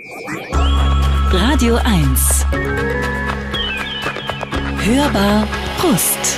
Radio 1. Hörbar Brust.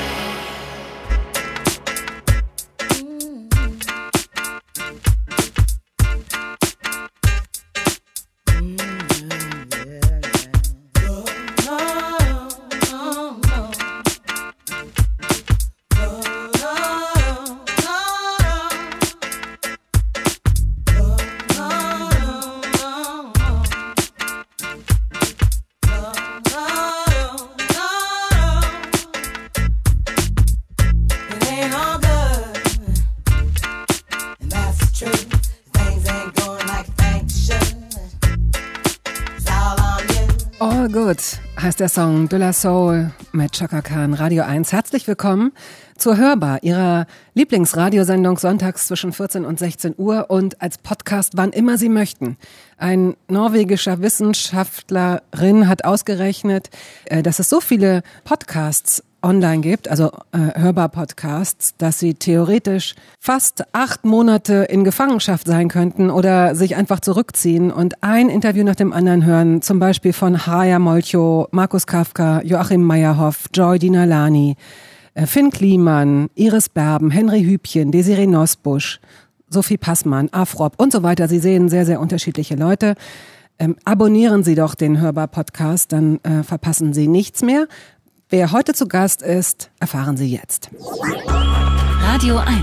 All Good heißt der Song De La Soul mit Chaka Khan, Radio 1. Herzlich willkommen zur Hörbar, Ihrer Lieblingsradiosendung sonntags zwischen 14 und 16 Uhr und als Podcast, wann immer Sie möchten. Ein norwegischer Wissenschaftlerin hat ausgerechnet, dass es so viele Podcasts online gibt, also Hörbar-Podcasts, dass sie theoretisch fast 8 Monate in Gefangenschaft sein könnten oder sich einfach zurückziehen und ein Interview nach dem anderen hören, zum Beispiel von Harja Molcho, Markus Kafka, Joachim Meyerhoff, Joy Dinalani, Finn Kliman, Iris Berben, Henry Hübchen, Desiree Nosbusch, Sophie Passmann, Afrop und so weiter. Sie sehen sehr, sehr unterschiedliche Leute. Abonnieren Sie doch den Hörbar-Podcast, dann verpassen Sie nichts mehr. Wer heute zu Gast ist, erfahren Sie jetzt. Radio 1.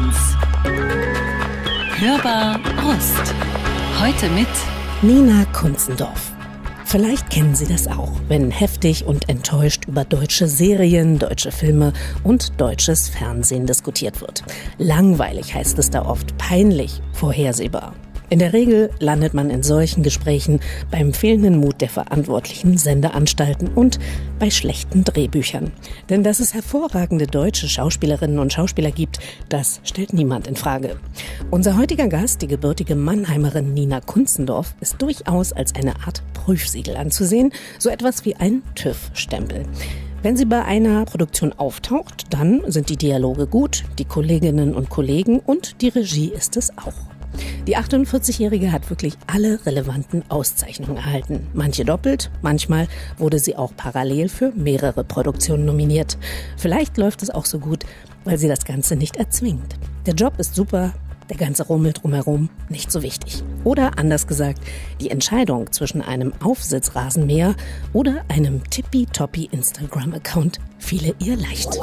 Hörbar Brust. Heute mit Nina Kunzendorf. Vielleicht kennen Sie das auch, wenn heftig und enttäuscht über deutsche Serien, deutsche Filme und deutsches Fernsehen diskutiert wird. Langweilig heißt es da oft, peinlich, vorhersehbar. In der Regel landet man in solchen Gesprächen beim fehlenden Mut der verantwortlichen Sendeanstalten und bei schlechten Drehbüchern. Denn dass es hervorragende deutsche Schauspielerinnen und Schauspieler gibt, das stellt niemand in Frage. Unser heutiger Gast, die gebürtige Mannheimerin Nina Kunzendorf, ist durchaus als eine Art Prüfsiegel anzusehen, so etwas wie ein TÜV-Stempel. Wenn sie bei einer Produktion auftaucht, dann sind die Dialoge gut, die Kolleginnen und Kollegen und die Regie ist es auch. Die 48-Jährige hat wirklich alle relevanten Auszeichnungen erhalten. Manche doppelt, manchmal wurde sie auch parallel für mehrere Produktionen nominiert. Vielleicht läuft es auch so gut, weil sie das Ganze nicht erzwingt. Der Job ist super, der ganze Rummel drumherum nicht so wichtig. Oder anders gesagt, die Entscheidung zwischen einem Aufsitzrasenmäher oder einem tippitoppi Instagram-Account fiele ihr leicht.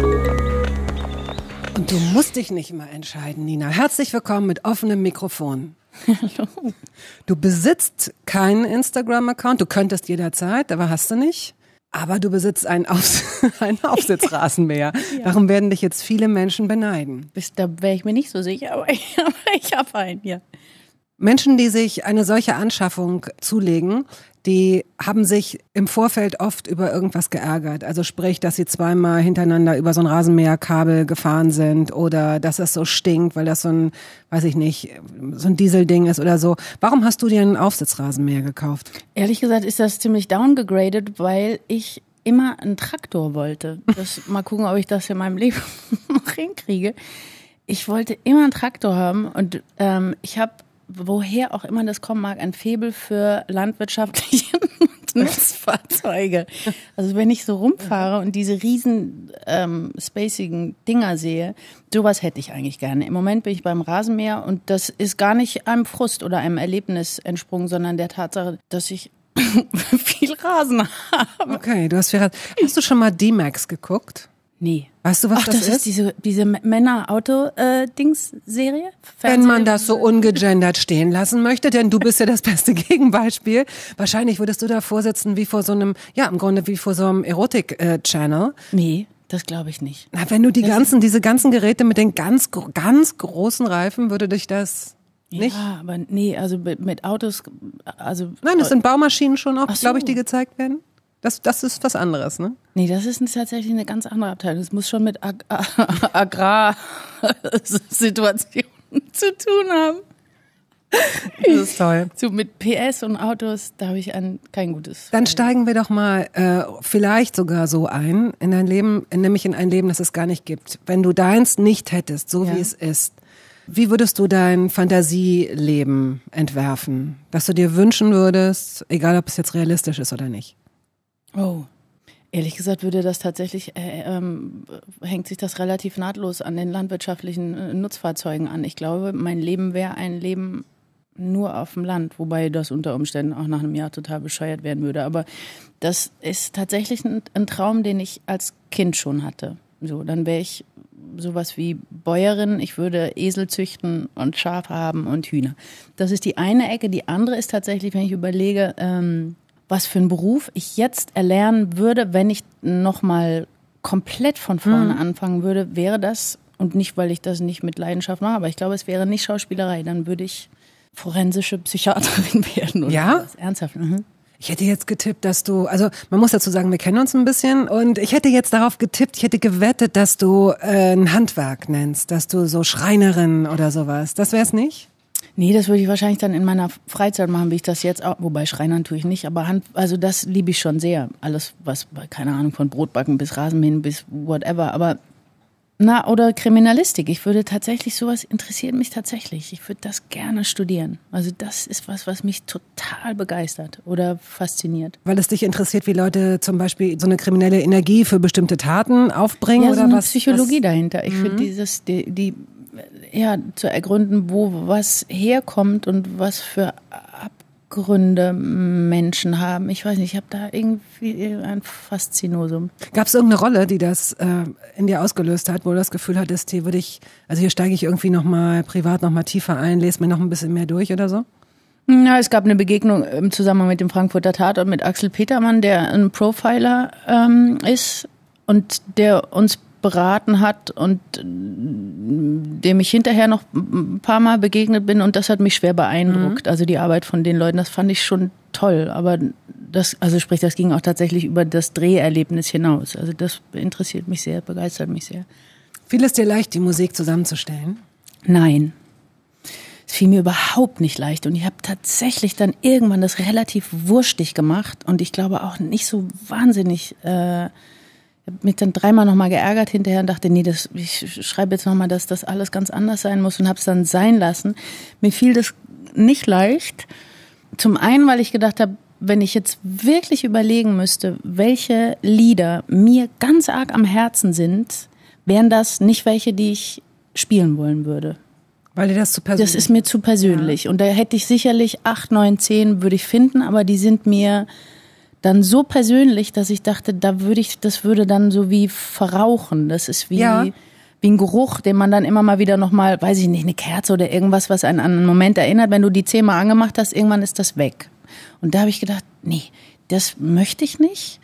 Und du musst dich nicht mal entscheiden, Nina. Herzlich willkommen mit offenem Mikrofon. Hallo. Du besitzt keinen Instagram-Account, du könntest jederzeit, aber hast du nicht. Aber du besitzt einen Aufsitzrasenmäher. Ja. Darum werden dich jetzt viele Menschen beneiden. Da wäre ich mir nicht so sicher, aber ich habe einen, ja. Menschen, die sich eine solche Anschaffung zulegen, die haben sich im Vorfeld oft über irgendwas geärgert. Also sprich, dass sie zweimal hintereinander über so ein Rasenmäherkabel gefahren sind oder dass es so stinkt, weil das so ein, weiß ich nicht, so ein Dieselding ist oder so. Warum hast du dir einen Aufsitzrasenmäher gekauft? Ehrlich gesagt ist das ziemlich downgegradet, weil ich immer einen Traktor wollte. Mal gucken, ob ich das in meinem Leben noch hinkriege. Ich wollte immer einen Traktor haben und ich habe, woher auch immer das kommen mag, ein Faible für landwirtschaftliche Nutzfahrzeuge. Also wenn ich so rumfahre und diese riesen spacigen Dinger sehe, sowas hätte ich eigentlich gerne. Im Moment bin ich beim Rasenmäher und das ist gar nicht einem Frust oder einem Erlebnis entsprungen, sondern der Tatsache, dass ich viel Rasen habe. Okay, du hast viel Rasen. Hast du schon mal D-Max geguckt? Nee. Weißt du, was das ist? Diese Männer-Auto-Dings-Serie? Wenn man das so ungegendert stehen lassen möchte, denn du bist ja das beste Gegenbeispiel. Wahrscheinlich würdest du davor sitzen wie vor so einem, ja, im Grunde wie vor so einem Erotik-Channel. Nee, das glaube ich nicht. Na, wenn du diese ganzen Geräte mit den ganz großen Reifen, würde dich das nicht? Ja, aber nee, also mit Autos, also. Nein, das sind Baumaschinen schon auch, Ach so. glaube ich, die gezeigt werden. Das ist was anderes, ne? Nee, das ist tatsächlich eine ganz andere Abteilung. Das muss schon mit Agrarsituationen zu tun haben. Das ist toll. So mit PS und Autos, da habe ich kein gutes. Dann steigen wir doch mal vielleicht sogar so ein in dein Leben, nämlich in ein Leben, das es gar nicht gibt. Wenn du deins nicht hättest, so wie es ist, Wie würdest du dein Fantasieleben entwerfen, das du dir wünschen würdest, egal ob es jetzt realistisch ist oder nicht? Oh, ehrlich gesagt würde das tatsächlich, hängt sich das relativ nahtlos an den landwirtschaftlichen Nutzfahrzeugen an. Ich glaube, mein Leben wäre ein Leben nur auf dem Land, wobei das unter Umständen auch nach einem Jahr total bescheuert werden würde. Aber das ist tatsächlich ein Traum, den ich als Kind schon hatte. So, dann wäre ich sowas wie Bäuerin, ich würde Esel züchten und Schafe haben und Hühner. Das ist die eine Ecke. Die andere ist tatsächlich, wenn ich überlege, was für einen Beruf ich jetzt erlernen würde, wenn ich nochmal komplett von vorne anfangen würde, wäre das, und nicht, weil ich das nicht mit Leidenschaft mache, aber ich glaube, es wäre nicht Schauspielerei, dann würde ich forensische Psychiaterin werden. Oder ja? was. Ernsthaft. Ich hätte jetzt getippt, dass du, also man muss dazu sagen, wir kennen uns ein bisschen und ich hätte jetzt darauf getippt, ich hätte gewettet, dass du ein Handwerk nennst, dass du so Schreinerin oder sowas. Das wär's nicht? Nee, das würde ich wahrscheinlich dann in meiner Freizeit machen, wie ich das jetzt auch, wobei Schreinern tue ich nicht, aber also das liebe ich schon sehr. Alles, was, keine Ahnung, von Brotbacken bis Rasenmähen bis whatever, aber oder Kriminalistik. Ich würde tatsächlich, sowas interessiert mich tatsächlich. Ich würde das gerne studieren. Also das ist was mich total begeistert oder fasziniert. Weil es dich interessiert, wie Leute zum Beispiel so eine kriminelle Energie für bestimmte Taten aufbringen? Ja, oder so eine was? Psychologie dahinter. Ich finde die zu ergründen, wo was herkommt und was für Abgründe Menschen haben. Ich weiß nicht, ich habe da irgendwie ein Faszinosum. Gab es irgendeine Rolle, die das in dir ausgelöst hat, wo du das Gefühl hattest, hier steige ich irgendwie privat nochmal tiefer ein, lese mir noch ein bisschen mehr durch oder so? Ja, es gab eine Begegnung im Zusammenhang mit dem Frankfurter Tatort mit Axel Petermann, der ein Profiler ist und der uns beraten hat und dem ich hinterher noch ein paar Mal begegnet bin und das hat mich schwer beeindruckt. Also die Arbeit von den Leuten, das fand ich schon toll, aber das ging auch tatsächlich über das Dreherlebnis hinaus. Also das interessiert mich sehr, begeistert mich sehr. Fiel es dir leicht, die Musik zusammenzustellen? Nein. Es fiel mir überhaupt nicht leicht und ich habe tatsächlich dann irgendwann das relativ wurstig gemacht und ich glaube auch nicht so wahnsinnig. Ich habe mich dann 3-mal nochmal geärgert hinterher und dachte, nee, ich schreibe jetzt nochmal, dass das alles ganz anders sein muss und habe es dann sein lassen. Mir fiel das nicht leicht. Zum einen, weil ich gedacht habe, wenn ich jetzt wirklich überlegen müsste, welche Lieder mir ganz arg am Herzen sind, wären das nicht welche, die ich spielen wollen würde. Weil dir das zu persönlich ist? Das ist mir zu persönlich. Ja. Und da hätte ich sicherlich 8, 9, 10 würde ich finden, aber die sind mir dann so persönlich, dass ich dachte, das würde dann so wie verrauchen. Das ist wie ein Geruch, den man dann immer mal wieder nochmal, weiß ich nicht, eine Kerze oder irgendwas, was einen an einen Moment erinnert. Wenn du die 10-mal angemacht hast, irgendwann ist das weg. Und da habe ich gedacht, nee, das möchte ich nicht.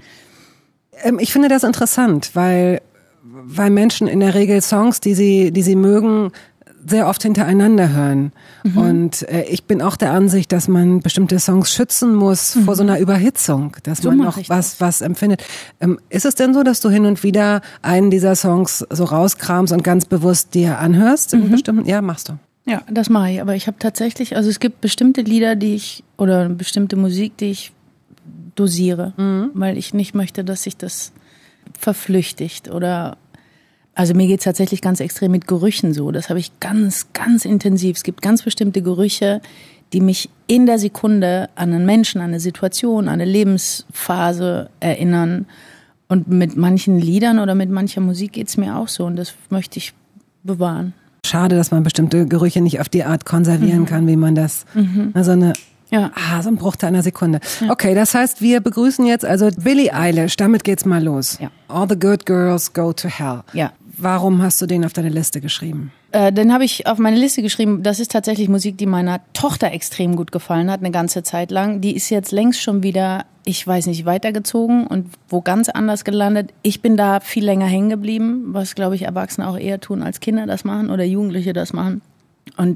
Ich finde das interessant, weil Menschen in der Regel Songs, die sie mögen, sehr oft hintereinander hören. Und ich bin auch der Ansicht, dass man bestimmte Songs schützen muss vor so einer Überhitzung, dass man noch was empfindet. Ist es denn so, dass du hin und wieder einen dieser Songs so rauskramst und ganz bewusst dir anhörst? Ja, machst du. Ja, das mache ich. Aber ich habe tatsächlich, also es gibt bestimmte Lieder, oder bestimmte Musik, die ich dosiere, weil ich nicht möchte, dass sich das verflüchtigt oder. Also mir geht's tatsächlich ganz extrem mit Gerüchen so. Das habe ich ganz, ganz intensiv. Es gibt ganz bestimmte Gerüche, die mich in der Sekunde an einen Menschen, an eine Situation, an eine Lebensphase erinnern. Und mit manchen Liedern oder mit mancher Musik geht's mir auch so. Und das möchte ich bewahren. Schade, dass man bestimmte Gerüche nicht auf die Art konservieren kann, wie man das. So ein Bruchteil einer Sekunde. Ja. Okay, das heißt, wir begrüßen jetzt also Billie Eilish. Damit geht's mal los. Ja. All the good girls go to hell. Ja. Warum hast du den auf deine Liste geschrieben? Den habe ich auf meine Liste geschrieben. Das ist tatsächlich Musik, die meiner Tochter extrem gut gefallen hat, eine ganze Zeit lang. Die ist jetzt längst schon wieder, ich weiß nicht, weitergezogen und wo ganz anders gelandet. Ich bin da viel länger hängen geblieben, was, glaube ich, Erwachsene auch eher tun, als Kinder das machen oder Jugendliche das machen. Und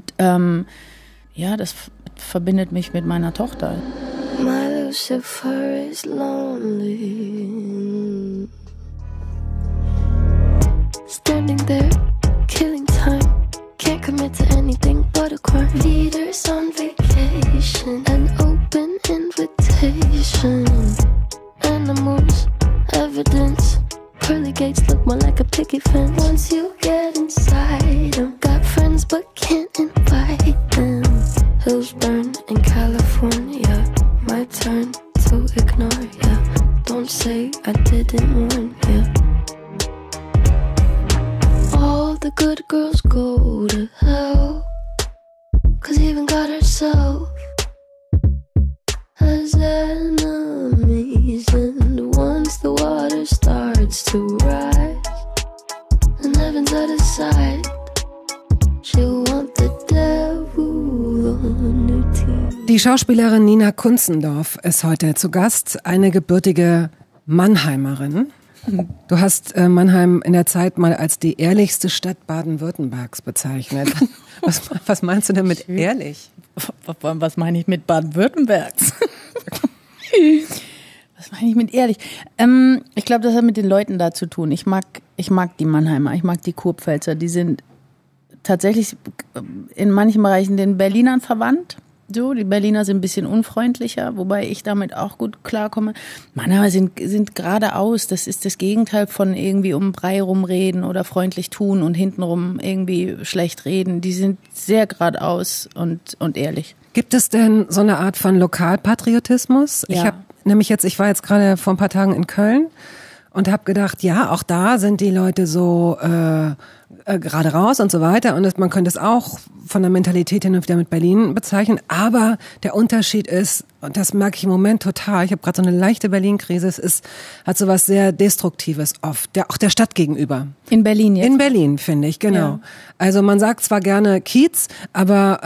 das verbindet mich mit meiner Tochter. My Lucifer is lonely. Standing there, killing time. Can't commit to anything but a crime. Leaders on vacation, an open invitation. Animals, evidence. Pearly gates look more like a picket fence. Once you get inside, I've got friends but can't turn to ignore, yeah. Don't say I didn't warn, yeah. All the good girls go to hell, 'cause even God herself has enemies. And once the water starts to rise and heaven's out of sight, she'll want the devil on her team. Die Schauspielerin Nina Kunzendorf ist heute zu Gast, eine gebürtige Mannheimerin. Du hast Mannheim in der Zeit mal als die ehrlichste Stadt Baden-Württembergs bezeichnet. Was meinst du denn mit ehrlich? Was meine ich mit Baden-Württembergs? Was meine ich mit ehrlich? Ich glaube, das hat mit den Leuten da zu tun. Ich mag die Mannheimer, ich mag die Kurpfälzer. Die sind tatsächlich in manchen Bereichen den Berlinern verwandt. So, die Berliner sind ein bisschen unfreundlicher, wobei ich damit auch gut klarkomme. Mannheimer sind geradeaus. Das ist das Gegenteil von irgendwie um Brei rumreden oder freundlich tun und hintenrum irgendwie schlecht reden. Die sind sehr geradeaus und ehrlich. Gibt es denn so eine Art von Lokalpatriotismus? Ja. Ich war jetzt gerade vor ein paar Tagen in Köln und habe gedacht, ja, auch da sind die Leute so gerade raus und so weiter. Und man könnte es auch von der Mentalität hin und wieder mit Berlin bezeichnen. Aber der Unterschied ist, und das merke ich im Moment total, ich habe gerade so eine leichte Berlin-Krise, hat so was sehr Destruktives oft, auch der Stadt gegenüber. In Berlin jetzt? In Berlin, finde ich, genau. Ja. Also man sagt zwar gerne Kiez, aber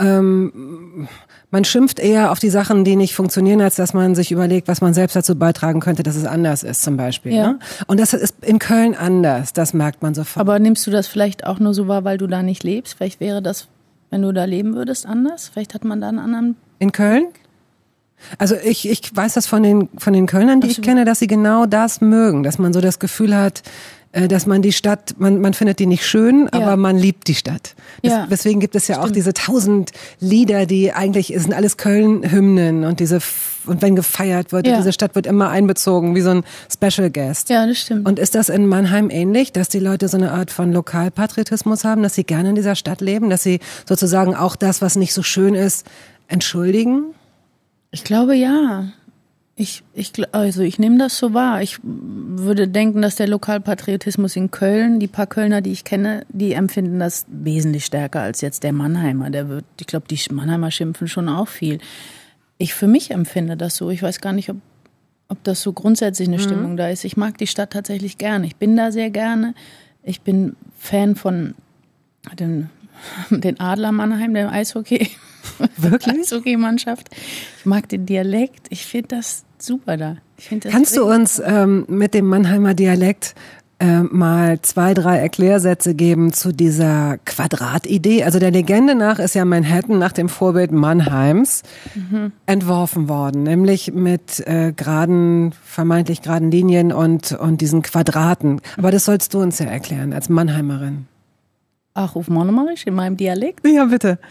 man schimpft eher auf die Sachen, die nicht funktionieren, als dass man sich überlegt, was man selbst dazu beitragen könnte, dass es anders ist zum Beispiel. Ja. Ne? Und das ist in Köln anders, das merkt man sofort. Aber nimmst du das vielleicht auch nur so wahr, weil du da nicht lebst? Vielleicht wäre das, wenn du da leben würdest, anders? Vielleicht hat man da einen anderen... In Köln? Also ich weiß das von den Kölnern, die ich kenne, dass sie genau das mögen, dass man so das Gefühl hat, dass man die Stadt, man findet die nicht schön, aber man liebt die Stadt. Ja. Deswegen gibt es ja auch diese 1000 Lieder, die eigentlich sind alles Köln-Hymnen und wenn gefeiert wird, diese Stadt wird immer einbezogen, wie so ein Special Guest. Ja, das stimmt. Und ist das in Mannheim ähnlich, dass die Leute so eine Art von Lokalpatriotismus haben, dass sie gerne in dieser Stadt leben, dass sie sozusagen auch das, was nicht so schön ist, entschuldigen? Ich glaube, ja. Ich nehme das so wahr. Ich würde denken, dass der Lokalpatriotismus in Köln, die paar Kölner, die ich kenne, die empfinden das wesentlich stärker als jetzt der Mannheimer. Ich glaube, die Mannheimer schimpfen schon auch viel. Ich für mich empfinde das so. Ich weiß gar nicht, ob das so grundsätzlich eine Stimmung da ist. Ich mag die Stadt tatsächlich gerne. Ich bin da sehr gerne. Ich bin Fan von den Adler Mannheim, dem Eishockey. Wirklich? Eishockeymannschaft. Ich mag den Dialekt. Ich finde das super da. Kannst du uns mit dem Mannheimer Dialekt mal 2, 3 Erklärsätze geben zu dieser Quadratidee? Also der Legende nach ist ja Manhattan nach dem Vorbild Mannheims entworfen worden, nämlich mit vermeintlich geraden Linien und diesen Quadraten. Aber das sollst du uns ja erklären als Mannheimerin. Ach, auf Monomarisch in meinem Dialekt? Ja, bitte.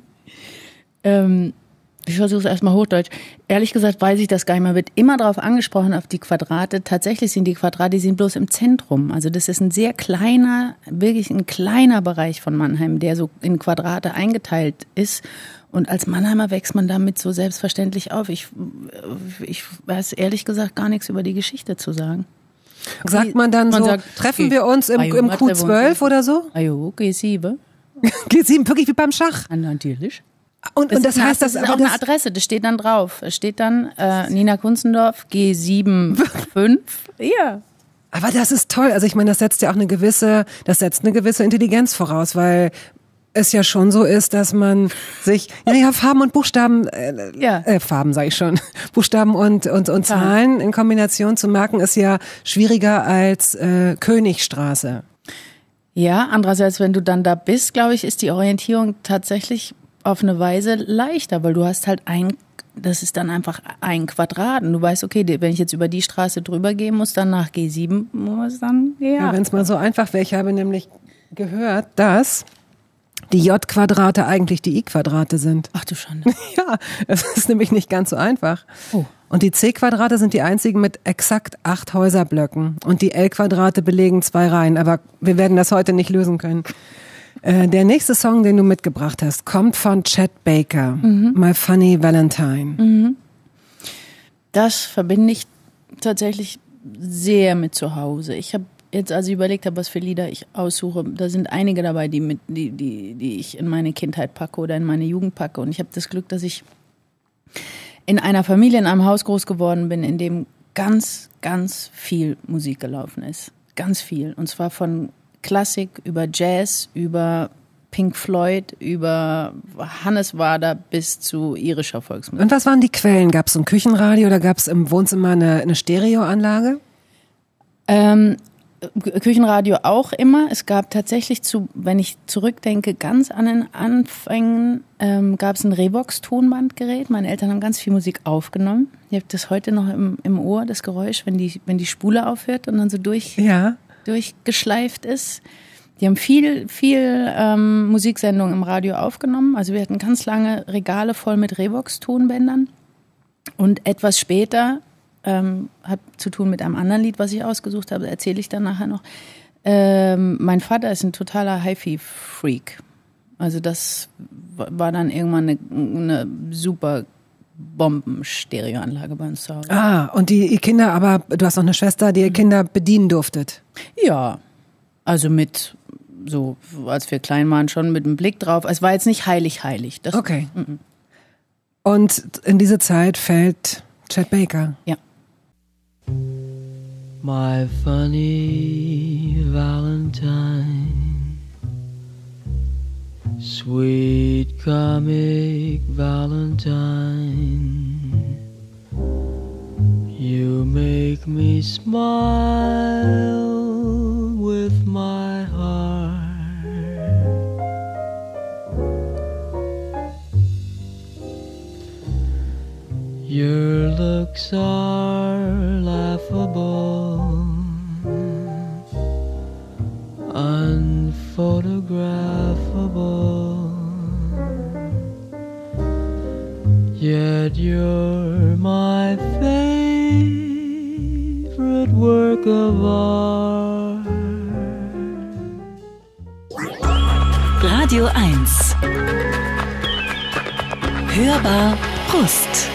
Ich versuche es erstmal Hochdeutsch. Ehrlich gesagt weiß ich das gar nicht. Man wird immer darauf angesprochen, auf die Quadrate. Tatsächlich sind die Quadrate, die sind bloß im Zentrum. Also das ist ein sehr kleiner, wirklich ein kleiner Bereich von Mannheim, der so in Quadrate eingeteilt ist. Und als Mannheimer wächst man damit so selbstverständlich auf. Ich weiß ehrlich gesagt gar nichts über die Geschichte zu sagen. Sagt man dann treffen wir uns im Q12 oder so? Ajo, G7. G7, wirklich wie beim Schach? Natürlich. Und das heißt, das ist auch eine Adresse, das steht dann drauf. Es steht dann Nina Kunzendorf, G75. Ja. Aber das ist toll. Also ich meine, das setzt eine gewisse Intelligenz voraus, weil es ja schon so ist, dass man sich, Farben und Buchstaben, Farben sage ich schon, Buchstaben und Zahlen in Kombination zu merken, ist ja schwieriger als Königstraße. Ja, andererseits, wenn du dann da bist, glaube ich, ist die Orientierung tatsächlich auf eine Weise leichter, weil du hast halt das ist dann einfach ein Quadrat und du weißt, okay, wenn ich jetzt über die Straße drüber gehen muss, dann nach G7 muss dann, Ja, wenn es mal so einfach wäre. Ich habe nämlich gehört, dass die J-Quadrate eigentlich die I-Quadrate sind. Ach du Schande. Ja, es ist nämlich nicht ganz so einfach. Oh. Und die C-Quadrate sind die einzigen mit exakt 8 Häuserblöcken. Und die L-Quadrate belegen 2 Reihen. Aber wir werden das heute nicht lösen können. Der nächste Song, den du mitgebracht hast, kommt von Chet Baker. My Funny Valentine. Das verbinde ich tatsächlich sehr mit zu Hause. Ich habe jetzt, als ich überlegt habe, was für Lieder ich aussuche, da sind einige dabei, die ich in meine Kindheit packe oder in meine Jugend packe. Und ich habe das Glück, dass ich in einer Familie, in einem Haus groß geworden bin, in dem ganz, ganz viel Musik gelaufen ist. Ganz viel. Und zwar von Klassik über Jazz, über Pink Floyd, über Hannes Wader bis zu irischer Volksmusik. Und was waren die Quellen? Gab es ein Küchenradio oder gab es im Wohnzimmer eine Stereoanlage? Küchenradio auch immer. Es gab tatsächlich wenn ich zurückdenke, ganz an den Anfängen, gab es ein Revox-Tonbandgerät. Meine Eltern haben ganz viel Musik aufgenommen. Ich habe das heute noch im Ohr, das Geräusch, wenn die Spule aufhört und dann so durchgeschleift ist. Die haben viel Musiksendungen im Radio aufgenommen. Also wir hatten ganz lange Regale voll mit Revox-Tonbändern. Und etwas später, hat zu tun mit einem anderen Lied, was ich ausgesucht habe, erzähle ich dann nachher noch. Mein Vater ist ein totaler Hi-Fi-Freak. Also das war dann irgendwann eine super Bomben-Stereoanlage bei uns zu Hause. Ah, und die Kinder, aber du hast noch eine Schwester, die ihr Kinder bedienen durftet. Ja, also mit so, als wir klein waren, schon mit einem Blick drauf. Es war jetzt nicht heilig. Das okay. Und in diese Zeit fällt Chet Baker. Ja. My funny Valentine, sweet comic Valentine, you make me smile with my heart. Your looks are laughable, unphotographable, yet you're my favorite work of art. Radio 1. Hörbar Brust.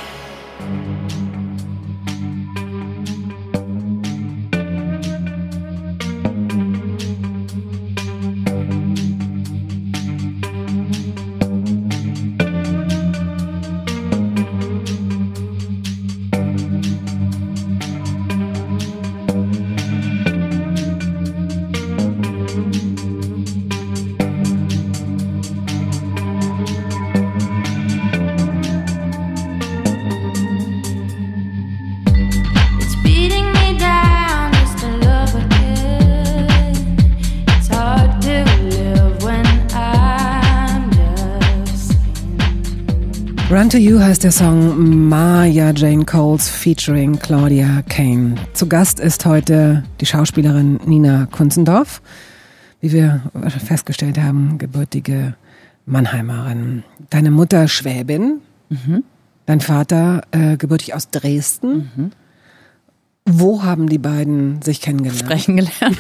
Run to You heißt der Song Marja Jane Coles featuring Claudia Kane. Zu Gast ist heute die Schauspielerin Nina Kunzendorf, wie wir festgestellt haben, gebürtige Mannheimerin. Deine Mutter Schwäbin, dein Vater gebürtig aus Dresden. Wo haben die beiden sich kennengelernt? Sprechen gelernt.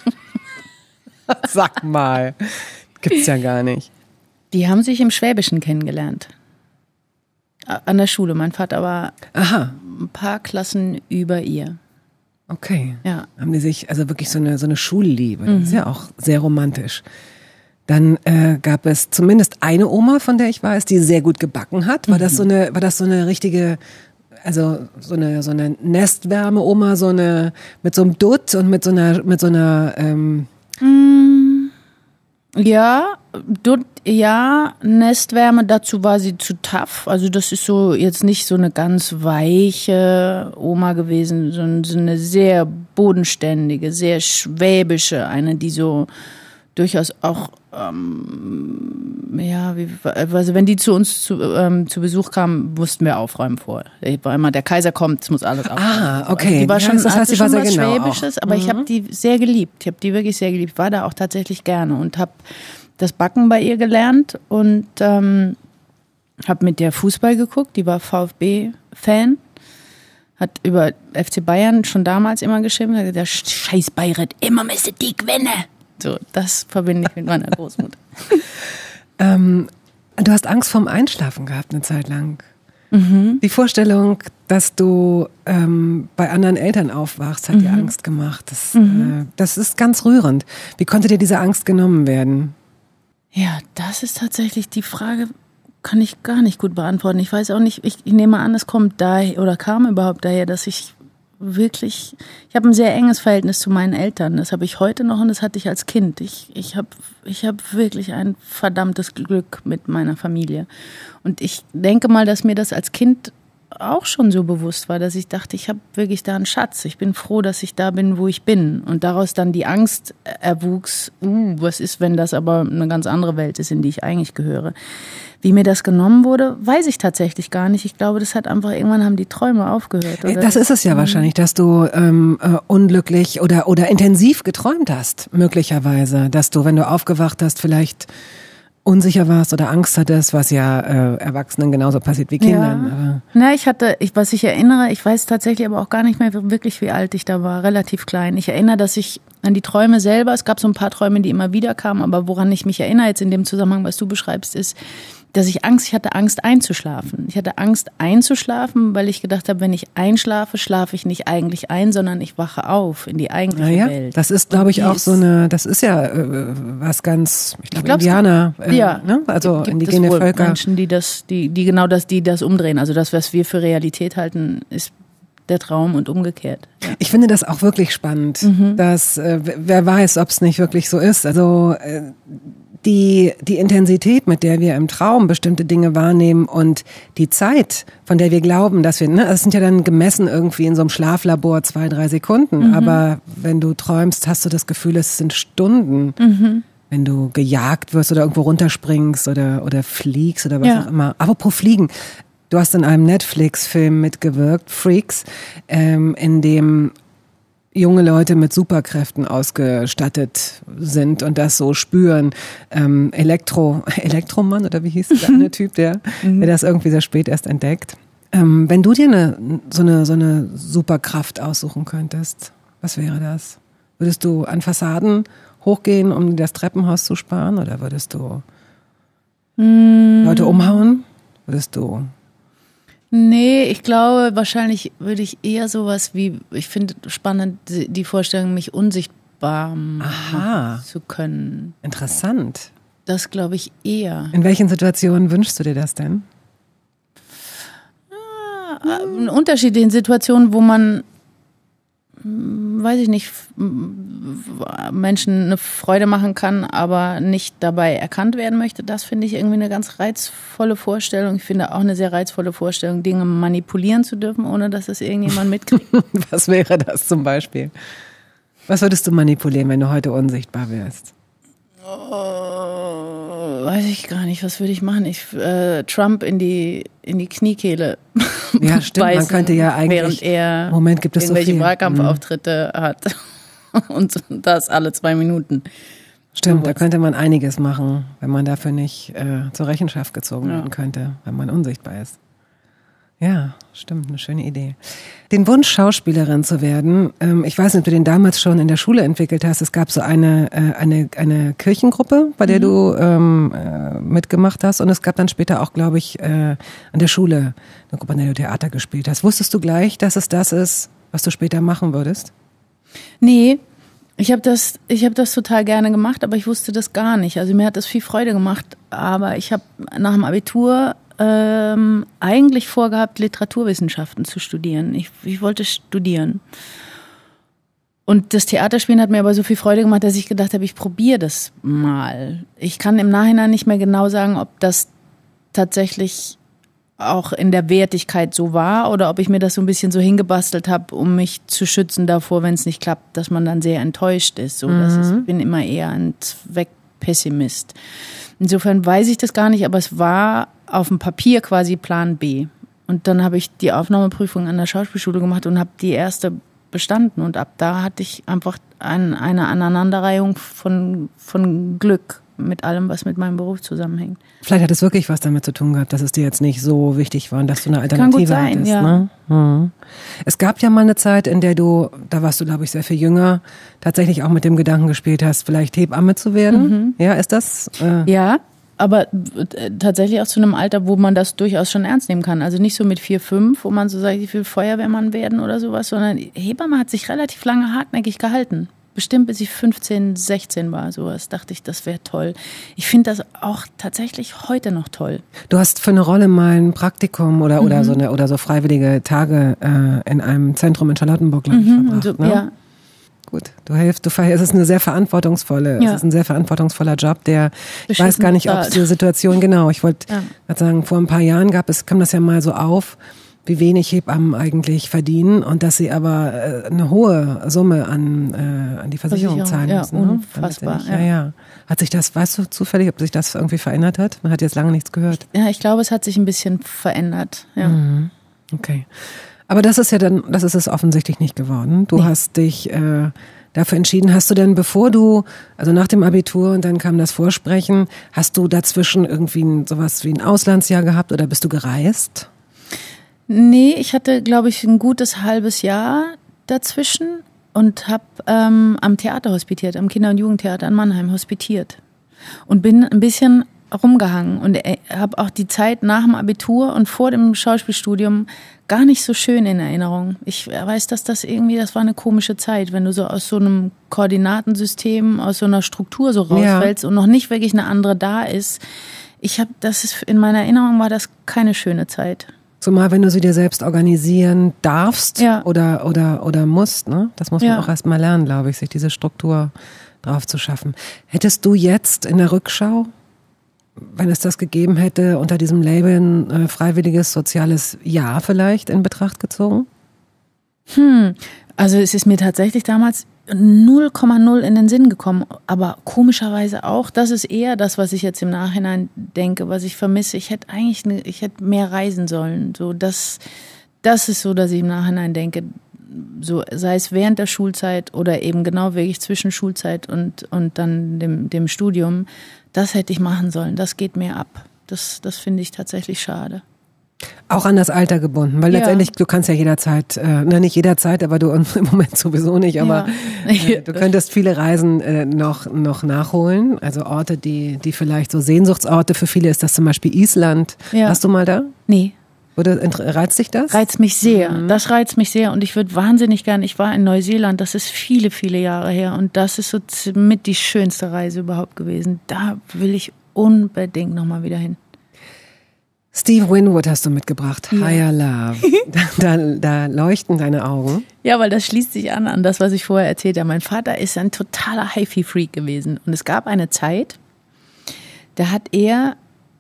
Sag mal, gibt's ja gar nicht. Die haben sich im Schwäbischen kennengelernt. An der Schule. Mein Vater war ein paar Klassen über ihr. Okay. Ja. Haben die sich, also wirklich so eine Schulliebe. Das ist ja auch sehr romantisch. Dann gab es zumindest eine Oma, von der ich weiß, die sehr gut gebacken hat. War das so eine richtige, also so eine Nestwärme-Oma, mit so einem Dutt und mit so einer Nestwärme, dazu war sie zu tough. Also das ist so jetzt nicht so eine ganz weiche Oma gewesen, sondern so eine sehr bodenständige, sehr schwäbische, eine, die so durchaus auch, also wenn die zu uns zu Besuch kamen, mussten wir aufräumen vorher. War immer, der Kaiser kommt, es muss alles aufräumen. Ah, okay. Also die war schon, das heißt, die war sehr was genau Schwäbisches, auch. aber ich habe die sehr geliebt. Ich habe die wirklich sehr geliebt. War da auch tatsächlich gerne und habe das Backen bei ihr gelernt und habe mit der Fußball geguckt. Die war VfB-Fan. Hat über FC Bayern schon damals immer geschrieben. Hat gesagt, der scheiß Bayreuth, immer müsste die gewinnen. So, das verbinde ich mit meiner Großmutter. Du hast Angst vorm Einschlafen gehabt eine Zeit lang. Die Vorstellung, dass du bei anderen Eltern aufwachst, hat dir Angst gemacht. Das ist ganz rührend. Wie konnte dir diese Angst genommen werden? Ja, das ist tatsächlich die Frage, kann ich gar nicht gut beantworten. Ich weiß auch nicht, ich nehme an, es kommt daher oder kam überhaupt daher, dass ich habe ein sehr enges Verhältnis zu meinen Eltern. Das habe ich heute noch und das hatte ich als Kind. Ich habe wirklich ein verdammtes Glück mit meiner Familie. Und ich denke mal, dass mir das als Kind auch schon so bewusst war, dass ich dachte, ich habe wirklich da einen Schatz. Ich bin froh, dass ich da bin, wo ich bin. Und daraus dann die Angst erwuchs, was ist, wenn das aber eine ganz andere Welt ist, in die ich eigentlich gehöre. Wie mir das genommen wurde, weiß ich tatsächlich gar nicht. Ich glaube, das hat einfach, irgendwann haben die Träume aufgehört. Oder? Das ist es ja wahrscheinlich, dass du unglücklich oder intensiv geträumt hast, möglicherweise. Dass du, wenn du aufgewacht hast, vielleicht unsicher warst oder Angst hattest, was ja Erwachsenen genauso passiert wie Kindern. Ja. Was ich erinnere, ich weiß tatsächlich aber auch gar nicht mehr wirklich, wie alt ich da war, relativ klein. Ich erinnere, dass ich an die Träume selber, es gab so ein paar Träume, die immer wieder kamen, aber woran ich mich erinnere jetzt in dem Zusammenhang, was du beschreibst, ist, dass ich hatte Angst einzuschlafen. Ich hatte Angst einzuschlafen, weil ich gedacht habe, wenn ich einschlafe, schlafe ich nicht eigentlich ein, sondern ich wache auf in die eigentliche Welt. Das ist, glaube ich, auch das ist ja was ganz, ich glaube, Indianer, ne? Also indigene Völker. Menschen, die das umdrehen. Also das, was wir für Realität halten, ist der Traum und umgekehrt. Ja. Ich finde das auch wirklich spannend, dass, wer weiß, ob es nicht wirklich so ist. Also die Intensität, mit der wir im Traum bestimmte Dinge wahrnehmen und die Zeit, von der wir glauben, dass wir, das sind ja dann gemessen irgendwie in so einem Schlaflabor 2-3 Sekunden, aber wenn du träumst, hast du das Gefühl, es sind Stunden. Wenn du gejagt wirst oder irgendwo runterspringst oder fliegst oder was auch immer. Apropos Fliegen. Du hast in einem Netflix-Film mitgewirkt, Freaks, in dem junge Leute mit Superkräften ausgestattet sind und das so spüren. Elektromann oder wie hieß der eine Typ, der das irgendwie sehr spät erst entdeckt. Wenn du dir so eine Superkraft aussuchen könntest, was wäre das? Würdest du an Fassaden hochgehen, um das Treppenhaus zu sparen, oder würdest du Leute umhauen? Würdest du... Nee, ich glaube, wahrscheinlich würde ich eher sowas wie, ich finde spannend die Vorstellung, mich unsichtbar machen zu können. Interessant. Das glaube ich eher. In welchen Situationen wünschst du dir das denn? In unterschiedlichen Situationen, wo man, weiß ich nicht, Menschen eine Freude machen kann, aber nicht dabei erkannt werden möchte, das finde ich irgendwie eine ganz reizvolle Vorstellung. Ich finde auch eine sehr reizvolle Vorstellung, Dinge manipulieren zu dürfen, ohne dass es irgendjemand mitkriegt. Was wäre das zum Beispiel? Was würdest du manipulieren, wenn du heute unsichtbar wärst? Weiß ich gar nicht, was würde ich machen? Trump in die Kniekehle ja, stimmt, beißen, man könnte ja eigentlich, während er Moment, gibt es irgendwelche so viel Wahlkampfauftritte hat und das alle 2 Minuten. Stimmt, da könnte man einiges machen, wenn man dafür nicht zur Rechenschaft gezogen werden könnte, wenn man unsichtbar ist. Ja, stimmt, eine schöne Idee. Den Wunsch, Schauspielerin zu werden, ich weiß nicht, ob du den damals schon in der Schule entwickelt hast. Es gab so eine Kirchengruppe, bei der du mitgemacht hast, und es gab dann später auch, glaube ich, an der Schule eine Gruppe, an der du Theater gespielt hast. Wusstest du gleich, dass es das ist, was du später machen würdest? Nee, ich hab das total gerne gemacht, aber ich wusste das gar nicht. Also mir hat das viel Freude gemacht, aber ich habe nach dem Abitur eigentlich vorgehabt, Literaturwissenschaften zu studieren. Ich wollte studieren. Und das Theaterspielen hat mir aber so viel Freude gemacht, dass ich gedacht habe, ich probiere das mal. Ich kann im Nachhinein nicht mehr genau sagen, ob das tatsächlich auch in der Wertigkeit so war oder ob ich mir das so ein bisschen so hingebastelt habe, um mich zu schützen davor, wenn es nicht klappt, dass man dann sehr enttäuscht ist. So, ich bin immer eher ein Zweckpessimist. Insofern weiß ich das gar nicht, aber es war auf dem Papier quasi Plan B. Und dann habe ich die Aufnahmeprüfung an der Schauspielschule gemacht und habe die erste bestanden. Und ab da hatte ich einfach eine Aneinanderreihung von Glück mit allem, was mit meinem Beruf zusammenhängt. Vielleicht hat es wirklich was damit zu tun gehabt, dass es dir jetzt nicht so wichtig war und dass du eine Alternative hattest. Ja. Ne? Es gab ja mal eine Zeit, in der da warst du, glaube ich, sehr viel jünger, tatsächlich auch mit dem Gedanken gespielt hast, vielleicht Hebamme zu werden. Ja, ist das? Ja, aber tatsächlich auch zu einem Alter, wo man das durchaus schon ernst nehmen kann. Also nicht so mit 4, 5, wo man so sagt, ich will Feuerwehrmann werden oder sowas, sondern Hebamme hat sich relativ lange hartnäckig gehalten. Bestimmt bis ich 15, 16 war, sowas, dachte ich, das wäre toll. Ich finde das auch tatsächlich heute noch toll. Du hast für eine Rolle mal ein Praktikum oder so freiwillige Tage in einem Zentrum in Charlottenburg, glaube ich, verbracht. So, ne? Ja. Gut, es ist eine sehr verantwortungsvolle, es ist ein sehr verantwortungsvoller Job, ich weiß gar nicht, ob es diese Situation, genau, ich wollte gerade sagen, vor ein paar Jahren kam das ja mal so auf, wie wenig Hebammen eigentlich verdienen und dass sie aber eine hohe Summe an die Versicherung zahlen müssen. Ja, unfassbar. Ja. Hat sich das, weißt du zufällig, ob sich das irgendwie verändert hat? Man hat jetzt lange nichts gehört. Ja, ich glaube, es hat sich ein bisschen verändert. Ja. Mhm. Okay. Aber das ist es offensichtlich nicht geworden. Du hast dich dafür entschieden. Hast du denn, also nach dem Abitur und dann kam das Vorsprechen, hast du dazwischen irgendwie sowas wie ein Auslandsjahr gehabt oder bist du gereist? Nee, ich hatte, glaube ich, ein gutes halbes Jahr dazwischen und habe am Theater hospitiert, am Kinder- und Jugendtheater in Mannheim hospitiert und bin ein bisschen rumgehangen und habe auch die Zeit nach dem Abitur und vor dem Schauspielstudium gar nicht so schön in Erinnerung. Ich weiß, dass das war eine komische Zeit, wenn du so aus so einem Koordinatensystem, aus so einer Struktur so rausfällst und noch nicht wirklich eine andere da ist. In meiner Erinnerung war das keine schöne Zeit. Zumal, wenn du sie dir selbst organisieren darfst oder musst, ne? Das muss man auch erst mal lernen, glaube ich, sich diese Struktur drauf zu schaffen. Hättest du jetzt in der Rückschau, wenn es das gegeben hätte, unter diesem Label ein freiwilliges soziales Jahr vielleicht in Betracht gezogen? Also es ist mir tatsächlich damals 0,0 in den Sinn gekommen, aber komischerweise auch, das ist eher das, was ich jetzt im Nachhinein denke, was ich vermisse. Ich hätte mehr reisen sollen. So, das ist so, dass ich im Nachhinein denke, so, sei es während der Schulzeit oder eben genau wirklich zwischen Schulzeit und dann dem Studium, das hätte ich machen sollen. Das geht mir ab. Das finde ich tatsächlich schade. Auch an das Alter gebunden, weil letztendlich, du kannst ja jederzeit, nicht jederzeit, aber du im Moment sowieso nicht, aber du könntest viele Reisen noch nachholen, also Orte, die vielleicht so Sehnsuchtsorte, für viele ist das zum Beispiel Island. Ja. Warst du mal da? Nee. Reizt dich das? Reizt mich sehr, das reizt mich sehr und ich würde wahnsinnig gern, ich war in Neuseeland, das ist viele, viele Jahre her und das ist so mit die schönste Reise überhaupt gewesen. Da will ich unbedingt nochmal wieder hin. Steve Winwood hast du mitgebracht, Higher Love. Da leuchten deine Augen. Ja, weil das schließt sich an das, was ich vorher erzählt habe. Mein Vater ist ein totaler Hi-Fi-Freak gewesen. Und es gab eine Zeit, da hat er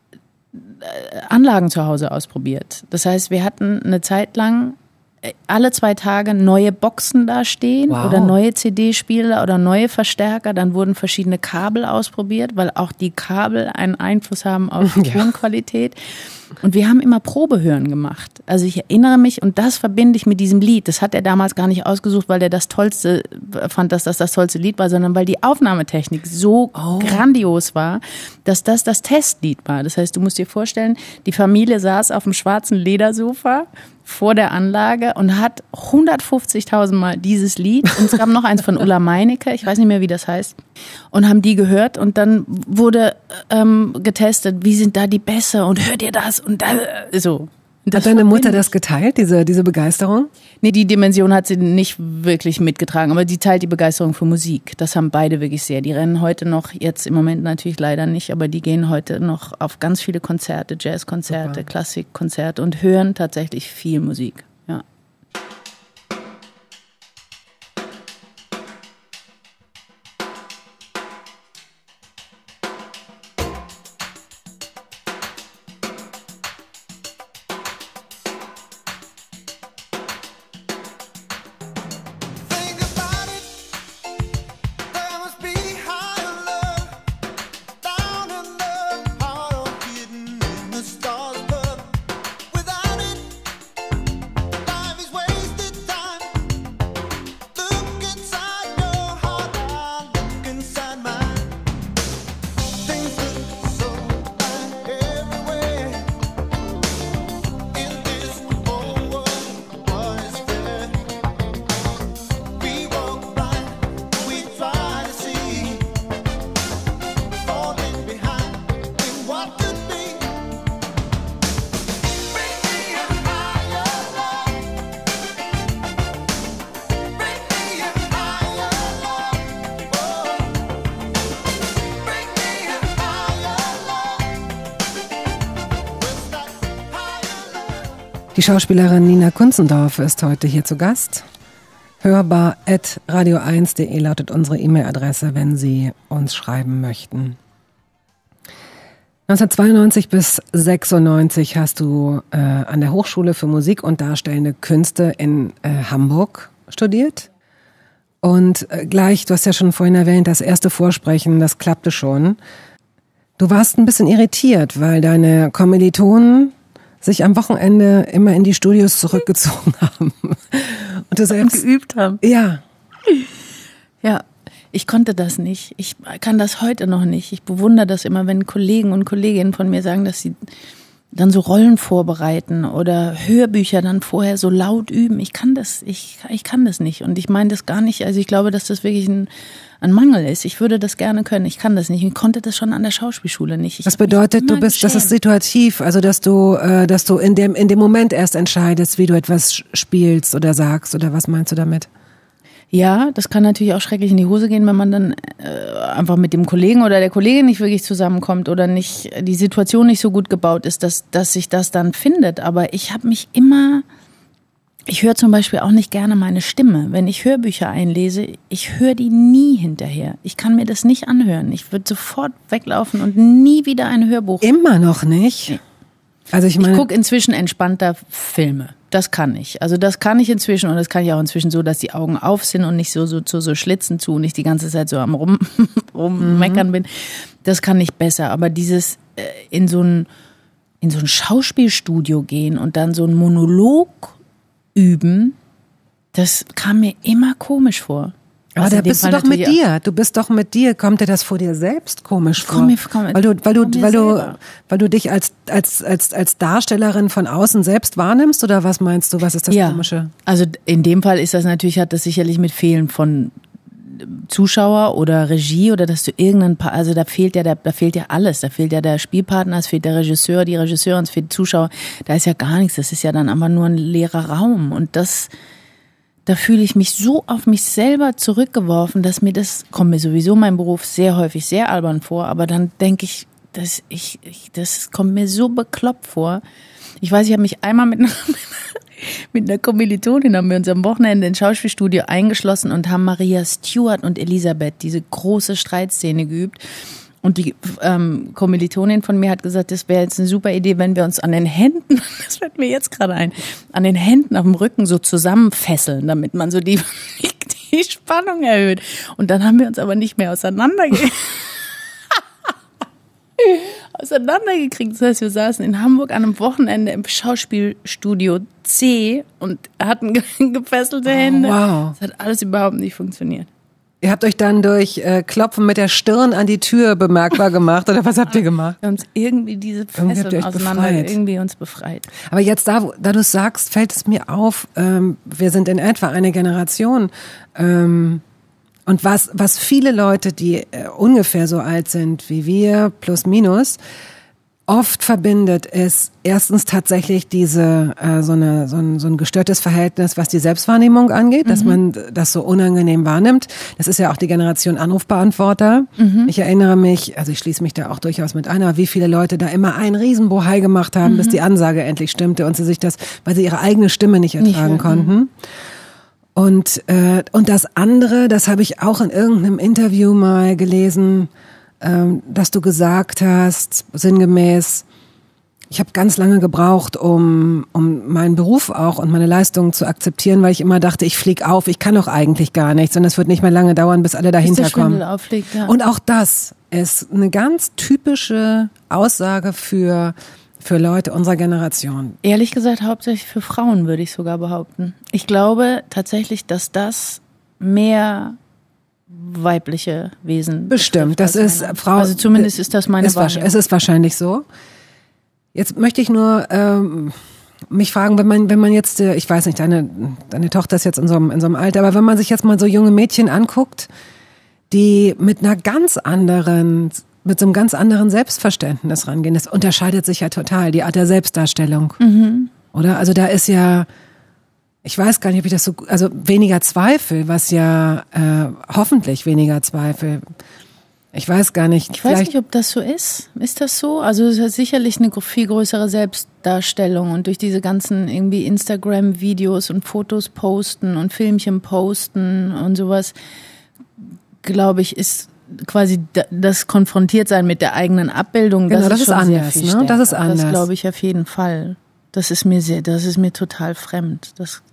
Anlagen zu Hause ausprobiert. Das heißt, wir hatten eine Zeit lang alle 2 Tage neue Boxen da stehen oder neue CD-Spieler oder neue Verstärker. Dann wurden verschiedene Kabel ausprobiert, weil auch die Kabel einen Einfluss haben auf die Tonqualität. Und wir haben immer Probehören gemacht. Also ich erinnere mich, und das verbinde ich mit diesem Lied. Das hat er damals gar nicht ausgesucht, weil er das Tollste fand, dass das tollste Lied war, sondern weil die Aufnahmetechnik so grandios war, dass das Testlied war. Das heißt, du musst dir vorstellen, die Familie saß auf dem schwarzen Ledersofa vor der Anlage und hat 150.000 Mal dieses Lied, und es gab noch eins von Ulla Meinecke, ich weiß nicht mehr, wie das heißt, und haben die gehört und dann wurde getestet, wie sind da die Bässe und hört ihr das und so. Hat deine Mutter das geteilt, diese Begeisterung? Nee, die Dimension hat sie nicht wirklich mitgetragen, aber die teilt die Begeisterung für Musik. Das haben beide wirklich sehr. Die rennen heute noch, jetzt im Moment natürlich leider nicht, aber die gehen heute noch auf ganz viele Konzerte, Jazzkonzerte, Klassikkonzerte und hören tatsächlich viel Musik. Ja. Die Schauspielerin Nina Kunzendorf ist heute hier zu Gast. hörbar@radio1.de lautet unsere E-Mail-Adresse, wenn Sie uns schreiben möchten. 1992 bis 96 hast du an der Hochschule für Musik und Darstellende Künste in Hamburg studiert. Und gleich, du hast ja schon vorhin erwähnt, das erste Vorsprechen, das klappte schon. Du warst ein bisschen irritiert, weil deine Kommilitonen sich am Wochenende immer in die Studios zurückgezogen haben. Und du selbst geübt haben. Ja. Ja, ich konnte das nicht. Ich kann das heute noch nicht. Ich bewundere das immer, wenn Kollegen und Kolleginnen von mir sagen, dass sie dann so Rollen vorbereiten oder Hörbücher dann vorher so laut üben. Ich kann das nicht. Und ich meine das gar nicht. Also ich glaube, dass das wirklich ein Mangel ist. Ich würde das gerne können. Ich kann das nicht. Ich konnte das schon an der Schauspielschule nicht. Das bedeutet, das ist situativ, also dass du in dem Moment erst entscheidest, wie du etwas spielst oder sagst, oder was meinst du damit? Ja, das kann natürlich auch schrecklich in die Hose gehen, wenn man dann einfach mit dem Kollegen oder der Kollegin nicht wirklich zusammenkommt oder nicht die Situation nicht so gut gebaut ist, dass sich das dann findet. Aber ich höre zum Beispiel auch nicht gerne meine Stimme. Wenn ich Hörbücher einlese, ich höre die nie hinterher. Ich kann mir das nicht anhören. Ich würde sofort weglaufen und nie wieder ein Hörbuch. Immer noch nicht? Nee. Also ich gucke inzwischen entspannter Filme. Das kann ich. Also das kann ich inzwischen und das kann ich auch inzwischen so, dass die Augen auf sind und nicht so Schlitzen zu und nicht die ganze Zeit so am rummeckern bin. Das kann ich besser. Aber dieses in so ein Schauspielstudio gehen und dann so ein Monolog üben, das kam mir immer komisch vor. Aber da bist du doch mit dir. Du bist doch mit dir. Kommt dir das vor dir selbst komisch vor? Weil du dich als Darstellerin von außen selbst wahrnimmst, oder was meinst du? Was ist das Komische? Also in dem Fall ist das natürlich, hat das sicherlich mit Fehlen von Zuschauer oder Regie oder dass du also da fehlt ja alles. Da fehlt ja der Spielpartner, es fehlt der Regisseur, die Regisseurin, es fehlt die Zuschauer. Da ist ja gar nichts. Das ist ja dann aber nur ein leerer Raum. Und da fühle ich mich so auf mich selber zurückgeworfen, dass kommt mir sowieso mein Beruf sehr häufig sehr albern vor, aber dann denke ich, das kommt mir so bekloppt vor. Ich weiß, ich habe mich einmal mit einer Kommilitonin, haben wir uns am Wochenende ins Schauspielstudio eingeschlossen und haben Maria Stuart und Elisabeth, diese große Streitszene geübt. Und die Kommilitonin von mir hat gesagt, das wäre jetzt eine super Idee, wenn wir uns an den Händen, das fällt mir jetzt gerade ein, an den Händen auf dem Rücken so zusammenfesseln, damit man so die Spannung erhöht. Und dann haben wir uns aber nicht mehr auseinandergekriegt. Das heißt, wir saßen in Hamburg an einem Wochenende im Schauspielstudio C und hatten gefesselte Hände. Wow. Das hat alles überhaupt nicht funktioniert. Ihr habt euch dann durch Klopfen mit der Stirn an die Tür bemerkbar gemacht, oder was habt ihr gemacht? Wir haben uns irgendwie diese Fesseln irgendwie uns befreit. Aber jetzt, da du es sagst, fällt es mir auf, wir sind in etwa eine Generation, und was viele Leute, die ungefähr so alt sind wie wir, plus minus, oft verbindet, ist erstens tatsächlich so ein gestörtes Verhältnis, was die Selbstwahrnehmung angeht, dass man das so unangenehm wahrnimmt. Das ist ja auch die Generation Anrufbeantworter. Ich erinnere mich, also ich schließe mich da auch durchaus mit ein, aber wie viele Leute da immer einen Riesenbohai gemacht haben, bis die Ansage endlich stimmte und sie sich weil sie ihre eigene Stimme nicht ertragen konnten. Und das andere, das habe ich auch in irgendeinem Interview mal gelesen, dass du gesagt hast, sinngemäß, ich habe ganz lange gebraucht, um meinen Beruf auch und meine Leistungen zu akzeptieren, weil ich immer dachte, ich flieg auf, ich kann doch eigentlich gar nichts und es wird nicht mehr lange dauern, bis alle dahinter kommen. Auffliegt, ja. Und auch das ist eine ganz typische Aussage für Leute unserer Generation. Ehrlich gesagt, hauptsächlich für Frauen, würde ich sogar behaupten. Ich glaube tatsächlich, dass das mehr weibliche Wesen bestimmt. Das ist Frau. Also zumindest ist das meine Wahrnehmung. Es ist wahrscheinlich so. Jetzt möchte ich nur mich fragen, wenn man jetzt, ich weiß nicht, deine Tochter ist jetzt in so einem Alter, aber wenn man sich jetzt mal so junge Mädchen anguckt, die mit so einem ganz anderen Selbstverständnis rangehen, das unterscheidet sich ja total, die Art der Selbstdarstellung. Oder? Also da ist ja, ich weiß gar nicht, ob ich das so, also weniger Zweifel, was ja hoffentlich weniger Zweifel Ich weiß gar nicht. Ich weiß nicht, ob das so ist. Ist das so? Also es ist sicherlich eine viel größere Selbstdarstellung und durch diese ganzen irgendwie Instagram-Videos und Fotos posten und Filmchen posten und sowas, glaube ich, ist quasi das Konfrontiertsein mit der eigenen Abbildung. Genau, das ist ist schon sehr anders, viel ne? stärker. Das ist anders. Das glaube ich auf jeden Fall. Das ist mir total fremd.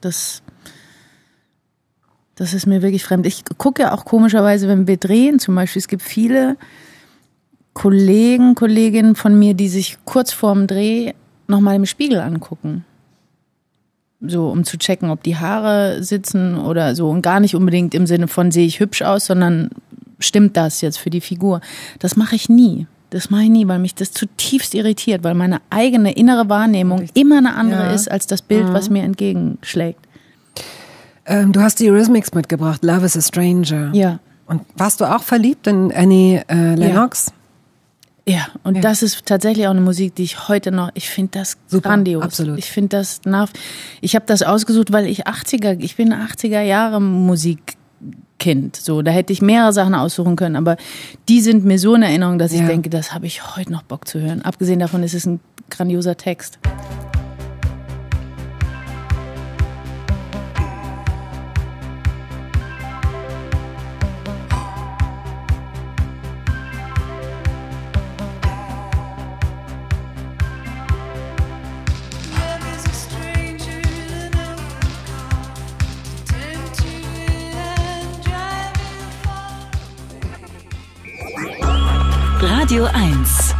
Das ist mir wirklich fremd. Ich gucke ja auch komischerweise, wenn wir drehen zum Beispiel, es gibt viele Kolleginnen von mir, die sich kurz vorm Dreh nochmal im Spiegel angucken. So, um zu checken, ob die Haare sitzen oder so. Und gar nicht unbedingt im Sinne von, sehe ich hübsch aus, sondern stimmt das jetzt für die Figur? Das mache ich nie. Weil mich das zutiefst irritiert, weil meine eigene innere Wahrnehmung immer eine andere ist als das Bild, was mir entgegenschlägt. Du hast die Eurythmics mitgebracht, Love is a Stranger. Ja. Und warst du auch verliebt in Annie Lennox? Ja, und das ist tatsächlich auch eine Musik, die ich heute noch, ich finde das super, grandios. Absolut. Ich finde das ich habe das ausgesucht, weil ich bin 80er Jahre Musikkind. So, da hätte ich mehrere Sachen aussuchen können, aber die sind mir so in Erinnerung, dass ich denke, das habe ich heute noch Bock zu hören. Abgesehen davon ist es ein grandioser Text. Radio 1.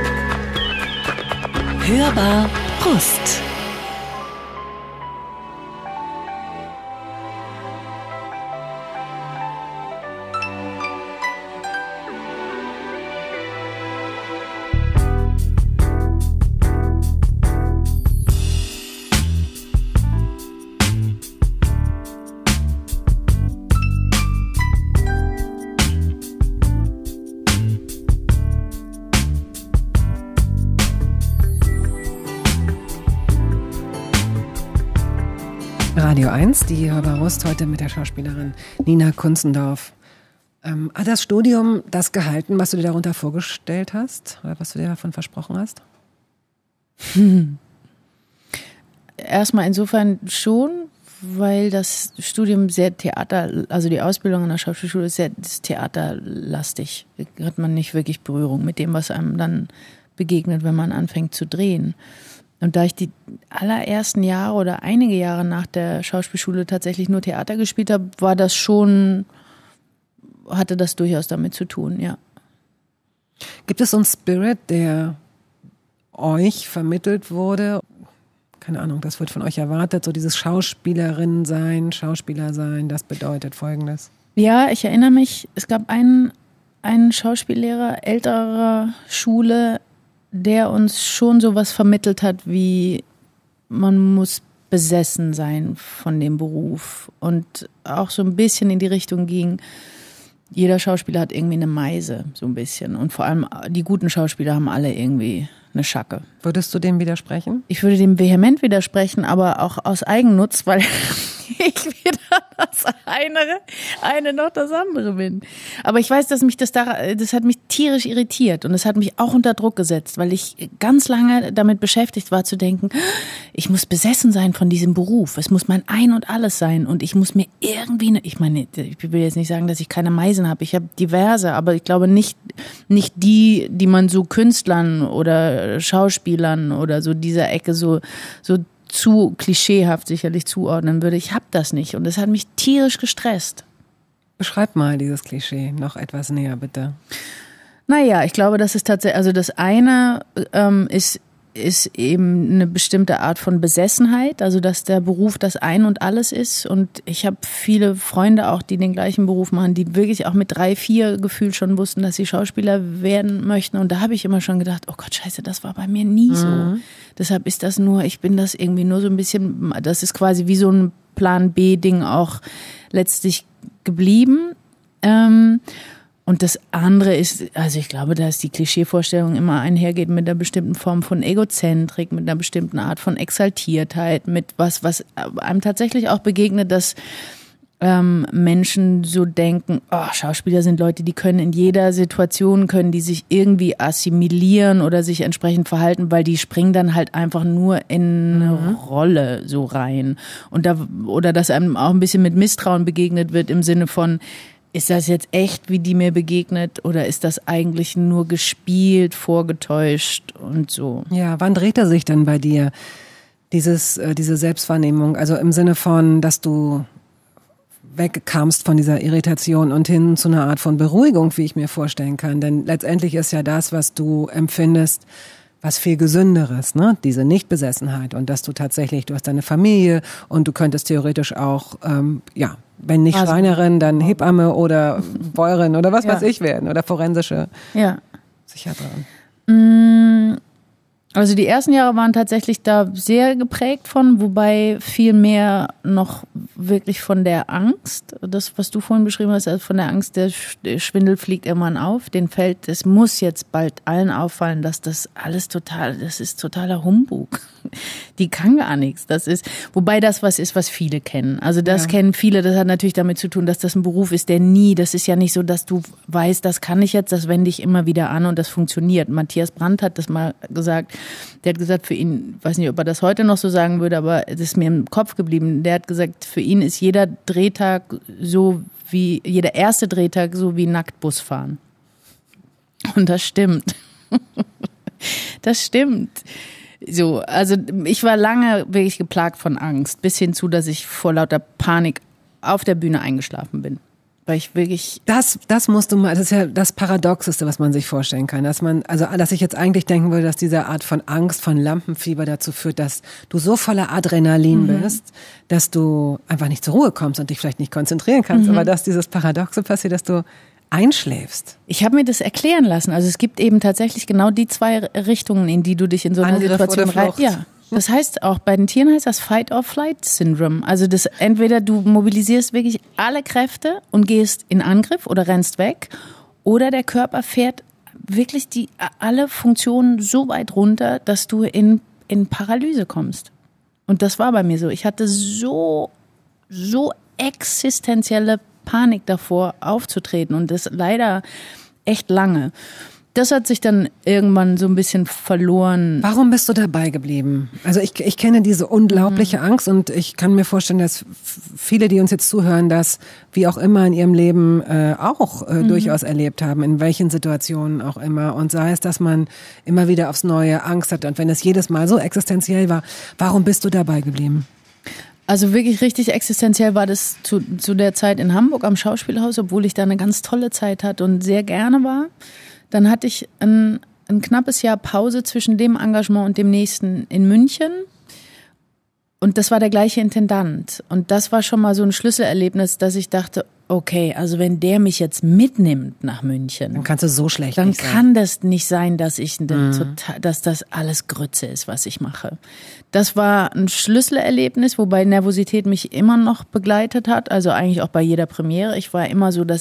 Hörbar Brust. Radio 1, die Hörbar Brust, heute mit der Schauspielerin Nina Kunzendorf. Hat das Studium das gehalten, was du dir darunter vorgestellt hast? Oder was du dir davon versprochen hast? Erstmal insofern schon, weil das Studium sehr also die Ausbildung an der Schauspielschule ist sehr theaterlastig. Da hat man nicht wirklich Berührung mit dem, was einem dann begegnet, wenn man anfängt zu drehen. Und da ich die allerersten Jahre oder einige Jahre nach der Schauspielschule tatsächlich nur Theater gespielt habe, hatte das durchaus damit zu tun, ja. Gibt es so einen Spirit, der euch vermittelt wurde? Keine Ahnung, das wird von euch erwartet, so dieses Schauspielerin sein, Schauspieler sein, das bedeutet Folgendes. Ja, ich erinnere mich, es gab einen Schauspiellehrer älterer Schule, der uns schon sowas vermittelt hat, wie man muss besessen sein von dem Beruf und auch so ein bisschen in die Richtung ging, jeder Schauspieler hat irgendwie eine Meise, so ein bisschen. Und vor allem die guten Schauspieler haben alle irgendwie eine Schacke. Würdest du dem widersprechen? Ich würde dem vehement widersprechen, aber auch aus Eigennutz, weil ich weder das eine noch das andere bin. Aber ich weiß, dass mich das hat mich tierisch irritiert und es hat mich auch unter Druck gesetzt, weil ich ganz lange damit beschäftigt war zu denken, ich muss besessen sein von diesem Beruf. Es muss mein Ein und Alles sein und ich muss mir irgendwie, ich will jetzt nicht sagen, dass ich keine Meisen habe. Ich habe diverse, aber ich glaube nicht die man so Künstlern oder Schauspielern oder so dieser Ecke so zu klischeehaft sicherlich zuordnen würde. Ich habe das nicht und es hat mich tierisch gestresst. Beschreib mal dieses Klischee noch etwas näher, bitte. Naja, ich glaube, das ist tatsächlich, also das eine ist eben eine bestimmte Art von Besessenheit, also dass der Beruf das Ein und Alles ist und ich habe viele Freunde auch, die den gleichen Beruf machen, die wirklich auch mit 3, 4 gefühlt schon wussten, dass sie Schauspieler werden möchten und da habe ich immer schon gedacht, oh Gott, scheiße, das war bei mir nie so. Deshalb ist das ich bin das irgendwie nur so ein bisschen, das ist quasi wie so ein Plan-B-Ding auch letztlich geblieben. Und das andere ist, also ich glaube, dass die Klischeevorstellung immer einhergeht mit einer bestimmten Form von Egozentrik, mit einer bestimmten Art von Exaltiertheit, mit was einem tatsächlich auch begegnet, dass Menschen so denken, Schauspieler sind Leute, die können in jeder Situation, können die sich irgendwie assimilieren oder sich entsprechend verhalten, weil die springen dann halt einfach nur in eine Rolle so rein. Oder dass einem auch ein bisschen mit Misstrauen begegnet wird im Sinne von, ist das jetzt echt, wie die mir begegnet, oder ist das eigentlich nur gespielt, vorgetäuscht und so? Ja, wann dreht er sich denn bei dir, diese Selbstwahrnehmung? Also im Sinne von, dass du wegkamst von dieser Irritation und hin zu einer Art von Beruhigung, wie ich mir vorstellen kann. Denn letztendlich ist ja das, was du empfindest, was viel Gesünderes, ne? Diese Nichtbesessenheit und dass du tatsächlich, du hast deine Familie und du könntest theoretisch auch, wenn nicht Schreinerin, dann Hebamme oder Bäuerin oder was weiß ich werden oder forensische Psychiaterin. Also die ersten Jahre waren tatsächlich da sehr geprägt von, wobei viel mehr noch wirklich von der Angst, das, was du vorhin beschrieben hast, also von der Angst, der Schwindel fliegt irgendwann auf, es muss jetzt bald allen auffallen, dass das alles das ist totaler Humbug. Die kann gar nichts. Wobei das was ist, was viele kennen. Also das kennen viele, das hat natürlich damit zu tun, dass das ein Beruf ist, das ist ja nicht so, dass du weißt, das kann ich jetzt, das wende ich immer wieder an und das funktioniert. Matthias Brandt hat das mal gesagt, der hat gesagt, für ihn, ich weiß nicht, ob er das heute noch so sagen würde, aber es ist mir im Kopf geblieben, der hat gesagt, für ihn ist jeder Drehtag jeder erste Drehtag so wie nackt Bus fahren. Und das stimmt. Das stimmt. So, also ich war lange wirklich geplagt von Angst, bis hin zu, dass ich vor lauter Panik auf der Bühne eingeschlafen bin. Weil ich wirklich... Das ist ja das Paradoxeste, was man sich vorstellen kann. Dass ich jetzt eigentlich denken würde, dass diese Art von Angst, von Lampenfieber dazu führt, dass du so voller Adrenalin bist, dass du einfach nicht zur Ruhe kommst und dich vielleicht nicht konzentrieren kannst. Aber dass dieses Paradoxe passiert, dass du einschläfst. Ich habe mir das erklären lassen. Also es gibt eben tatsächlich genau die zwei Richtungen, in die du dich in so einer Situation rein... Ja. Das heißt auch, bei den Tieren heißt das Fight-or-Flight-Syndrom. Also das entweder du mobilisierst wirklich alle Kräfte und gehst in Angriff oder rennst weg, oder der Körper fährt wirklich alle Funktionen so weit runter, dass du in Paralyse kommst. Und das war bei mir so. Ich hatte so existenzielle Panik davor aufzutreten und das leider echt lange. Das hat sich dann irgendwann so ein bisschen verloren. Warum bist du dabei geblieben? Also ich kenne diese unglaubliche Angst und ich kann mir vorstellen, dass viele, die uns jetzt zuhören, das wie auch immer in ihrem Leben durchaus erlebt haben, in welchen Situationen auch immer. Und sei es, dass man immer wieder aufs Neue Angst hat und wenn es jedes Mal so existenziell war, warum bist du dabei geblieben? Also wirklich richtig existenziell war das zu der Zeit in Hamburg am Schauspielhaus, obwohl ich da eine ganz tolle Zeit hatte und sehr gerne war. Dann hatte ich ein knappes Jahr Pause zwischen dem Engagement und dem nächsten in München. Und das war der gleiche Intendant. Und das war schon mal so ein Schlüsselerlebnis, dass ich dachte, okay, also wenn der mich jetzt mitnimmt nach München, dann kannst du so schlecht dann kann das nicht sein, dass dass das alles Grütze ist, was ich mache. Das war ein Schlüsselerlebnis, wobei Nervosität mich immer noch begleitet hat, also eigentlich auch bei jeder Premiere. Ich war immer so, dass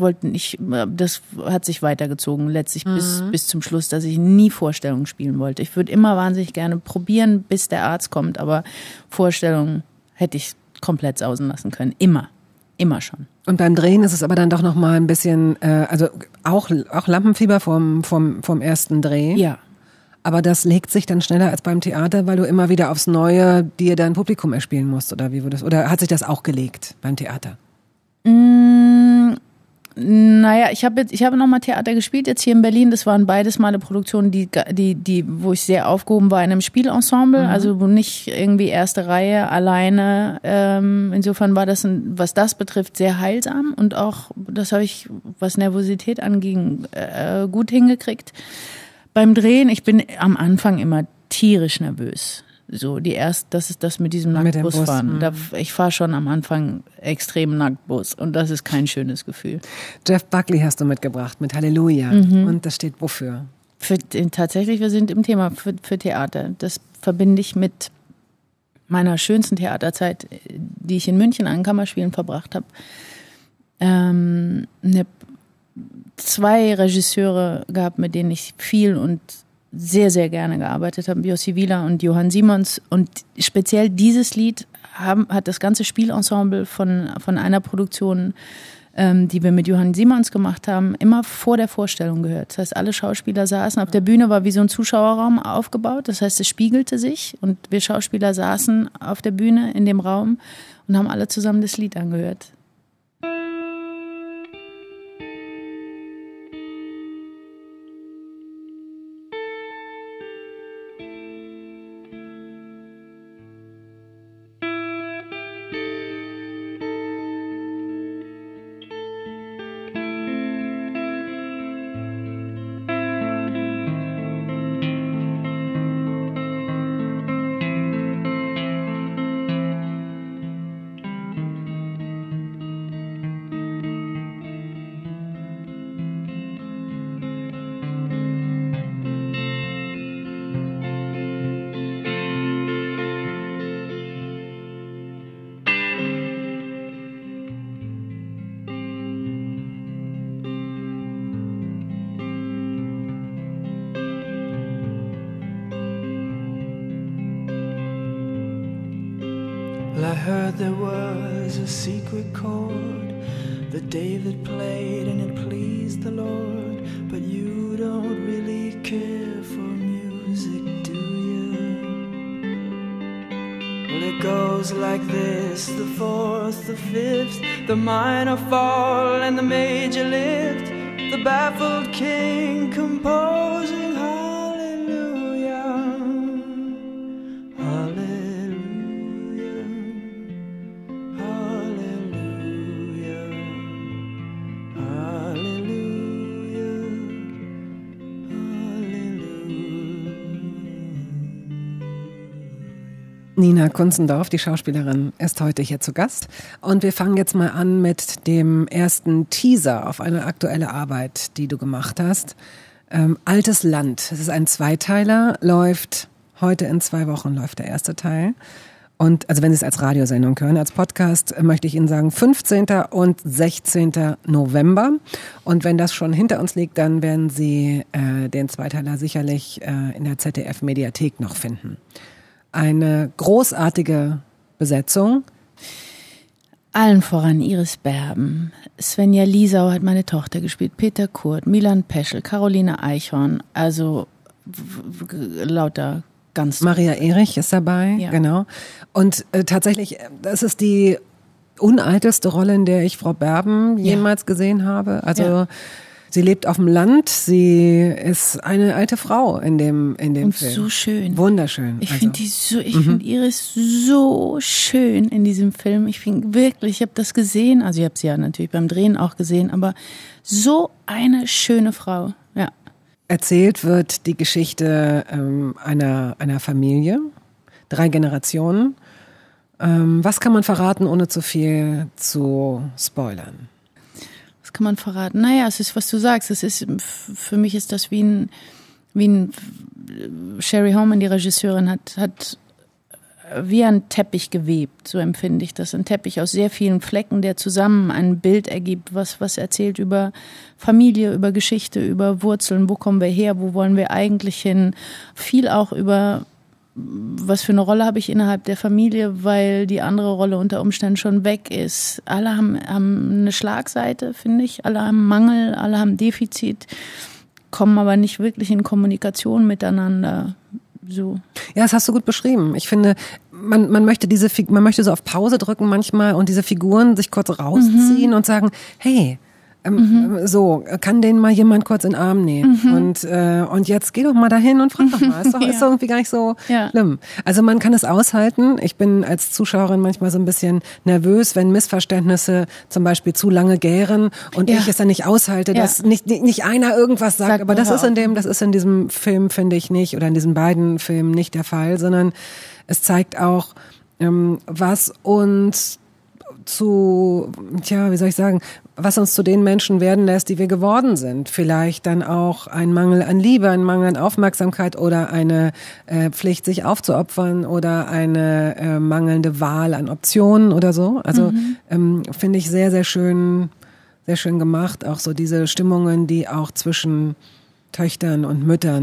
das hat sich weitergezogen, letztlich bis zum Schluss, dass ich nie Vorstellungen spielen wollte. Ich würde immer wahnsinnig gerne probieren, bis der Arzt kommt, aber Vorstellungen hätte ich komplett sausen lassen können. Immer schon. Und beim Drehen ist es aber dann doch noch mal ein bisschen, also auch Lampenfieber vom ersten Dreh. Ja. Aber das legt sich dann schneller als beim Theater, weil du immer wieder aufs Neue dir dein Publikum erspielen musst, oder wie wurde das? Oder hat sich das auch gelegt beim Theater? Naja, ich habe noch mal Theater gespielt, jetzt hier in Berlin. Das waren beides Male Produktionen, wo ich sehr aufgehoben war in einem Spielensemble, also nicht irgendwie erste Reihe alleine. Insofern war das, was das betrifft, sehr heilsam und auch, das habe ich, was Nervosität anging, gut hingekriegt. Beim Drehen, ich bin am Anfang immer tierisch nervös. So, das ist das mit diesem Nacktbusfahren. Ich fahre schon am Anfang extrem Nacktbus und das ist kein schönes Gefühl. Jeff Buckley hast du mitgebracht mit Halleluja. Und das steht wofür? Tatsächlich, wir sind im Thema für Theater. Das verbinde ich mit meiner schönsten Theaterzeit, die ich in München an Kammerspielen verbracht habe. 2 Regisseure gehabt, mit denen ich viel und sehr, sehr gerne gearbeitet habe, Josi Wieler und Johann Simons. Und speziell dieses Lied hat das ganze Spielensemble von einer Produktion, die wir mit Johann Simons gemacht haben, immer vor der Vorstellung gehört. Das heißt, alle Schauspieler saßen, auf der Bühne war wie so ein Zuschauerraum aufgebaut. Das heißt, es spiegelte sich und wir Schauspieler saßen auf der Bühne in dem Raum und haben alle zusammen das Lied angehört. Well, I heard there was a secret chord that David played and it pleased the Lord. But you don't really care for music, do you? Well, it goes like this: the fourth, the fifth, the minor fall and the major lift, the baffled king composing hallelujah, hallelujah. Nina Kunzendorf, die Schauspielerin, ist heute hier zu Gast. Und wir fangen jetzt mal an mit dem ersten Teaser auf eine aktuelle Arbeit, die du gemacht hast. Altes Land. Es ist ein Zweiteiler, läuft heute in 2 Wochen, läuft der erste Teil. Und also wenn Sie es als Radiosendung hören, als Podcast, möchte ich Ihnen sagen, 15. und 16. November. Und wenn das schon hinter uns liegt, dann werden Sie den Zweiteiler sicherlich in der ZDF-Mediathek noch finden. Eine großartige Besetzung. Allen voran Iris Berben. Svenja Liesau hat meine Tochter gespielt, Peter Kurt, Milan Peschel, Caroline Eichhorn, also lauter ganz... Maria Erich ist dabei, ja. Genau. Und tatsächlich, das ist die unalteste Rolle, in der ich Frau Berben jemals gesehen habe. Also Ja. Sie lebt auf dem Land, sie ist eine alte Frau in dem Und Film. so schön. Wunderschön. Ich finde Iris so schön in diesem Film. Ich habe das gesehen, also ich habe sie ja natürlich beim Drehen auch gesehen, aber so eine schöne Frau, ja. Erzählt wird die Geschichte einer Familie, 3 Generationen. Was kann man verraten, ohne zu viel zu spoilern? Was kann man verraten? Naja, es ist, was du sagst. Für mich ist das wie ein Sherry Holman, die Regisseurin, hat wie ein Teppich gewebt. So empfinde ich das. Ein Teppich aus sehr vielen Flecken, der zusammen ein Bild ergibt, was erzählt über Familie, über Geschichte, über Wurzeln. Wo kommen wir her? Wo wollen wir eigentlich hin? Viel auch über was für eine Rolle habe ich innerhalb der Familie, weil die andere Rolle unter Umständen schon weg ist. Alle haben eine Schlagseite, finde ich. Alle haben Mangel, alle haben Defizit, kommen aber nicht wirklich in Kommunikation miteinander. So. Ja, das hast du gut beschrieben. Ich finde, man möchte so auf Pause drücken manchmal und diese Figuren sich kurz rausziehen und sagen, hey, so, kann den mal jemand kurz in den Arm nehmen und jetzt geh doch mal dahin und frag doch mal. Ist doch irgendwie gar nicht so schlimm. Also man kann es aushalten. Ich bin als Zuschauerin manchmal so ein bisschen nervös, wenn Missverständnisse zum Beispiel zu lange gären und ich es dann nicht aushalte, dass nicht einer irgendwas sagt. Aber das ist in diesem Film, finde ich, nicht, oder in diesen beiden Filmen nicht der Fall, sondern es zeigt auch, was uns was uns zu den Menschen werden lässt, die wir geworden sind. Vielleicht dann auch ein Mangel an Liebe, ein Mangel an Aufmerksamkeit oder eine Pflicht, sich aufzuopfern oder eine mangelnde Wahl an Optionen oder so. Also finde ich sehr, sehr schön gemacht. Auch so diese Stimmungen, die auch zwischen Töchtern und Müttern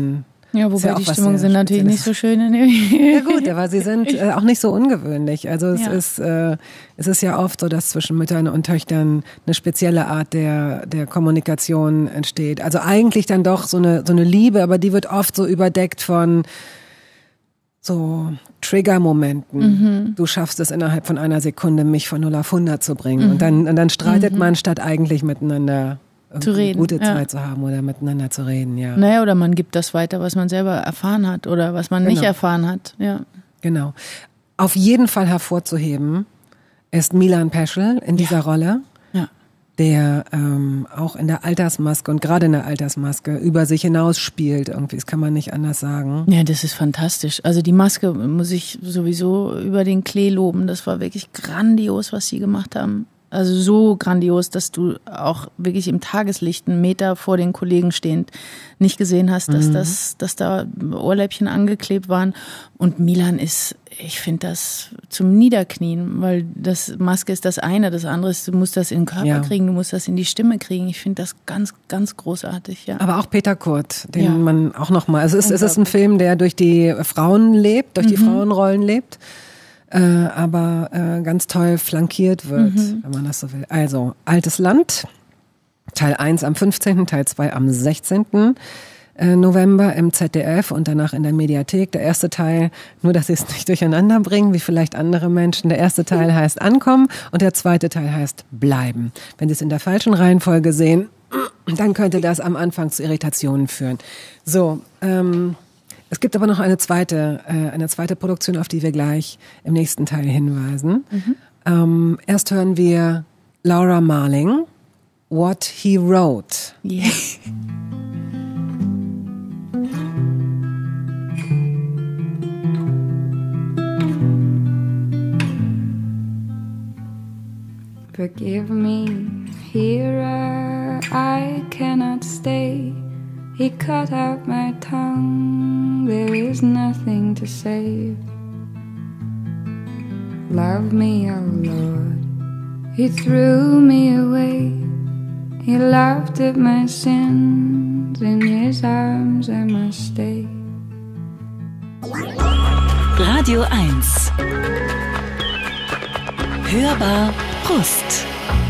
Ja, Ist wobei auch die was Stimmungen sehr sind natürlich nicht Spezielles. so schön. Ja gut, aber sie sind auch nicht so ungewöhnlich. Also Ja. es ist ja oft so, dass zwischen Müttern und Töchtern eine spezielle Art der Kommunikation entsteht. Also eigentlich dann doch so eine Liebe, aber die wird oft so überdeckt von so Trigger-Momenten. Du schaffst es innerhalb von einer Sekunde, mich von 0 auf 100 zu bringen. Und dann streitet man, statt eigentlich miteinander Zu reden, gute ja. Zeit zu haben oder miteinander zu reden, ja. Naja, oder man gibt das weiter, was man selber erfahren hat oder was man nicht Genau. erfahren hat. Ja. Genau. Auf jeden Fall hervorzuheben ist Milan Peschel in dieser Rolle, Ja. der auch in der Altersmaske und gerade in der Altersmaske über sich hinaus spielt. Irgendwie, das kann man nicht anders sagen. Ja, das ist fantastisch. Also die Maske muss ich sowieso über den Klee loben. Das war wirklich grandios, was sie gemacht haben. Also so grandios, dass du auch wirklich im Tageslicht 1 Meter vor den Kollegen stehend nicht gesehen hast, dass da Ohrläppchen angeklebt waren. Und Milan ist, ich finde das zum Niederknien, weil das Maske ist das eine, das andere ist, du musst das in den Körper kriegen, du musst das in die Stimme kriegen. Ich finde das ganz, ganz großartig, ja. Aber auch Peter Kurt, den Ja. man auch nochmal, also es ist ein Film, der durch die Frauen lebt, durch die Frauenrollen lebt. Aber ganz toll flankiert wird, wenn man das so will. Also, Altes Land, Teil 1 am 15., Teil 2 am 16. November im ZDF und danach in der Mediathek. Der erste Teil, nur dass Sie es nicht durcheinander bringen, wie vielleicht andere Menschen. Der erste Teil heißt Ankommen und der zweite Teil heißt Bleiben. Wenn Sie es in der falschen Reihenfolge sehen, dann könnte das am Anfang zu Irritationen führen. So, es gibt aber noch eine zweite Produktion, auf die wir gleich im nächsten Teil hinweisen. Erst hören wir Laura Marling, What He Wrote. Yeah. Forgive me, hearer, I cannot stay. He cut out my tongue, there is nothing to save. Love me, oh Lord, He threw me away. He laughed at my sins, in His arms I must stay. Radio 1. Hörbar Brust.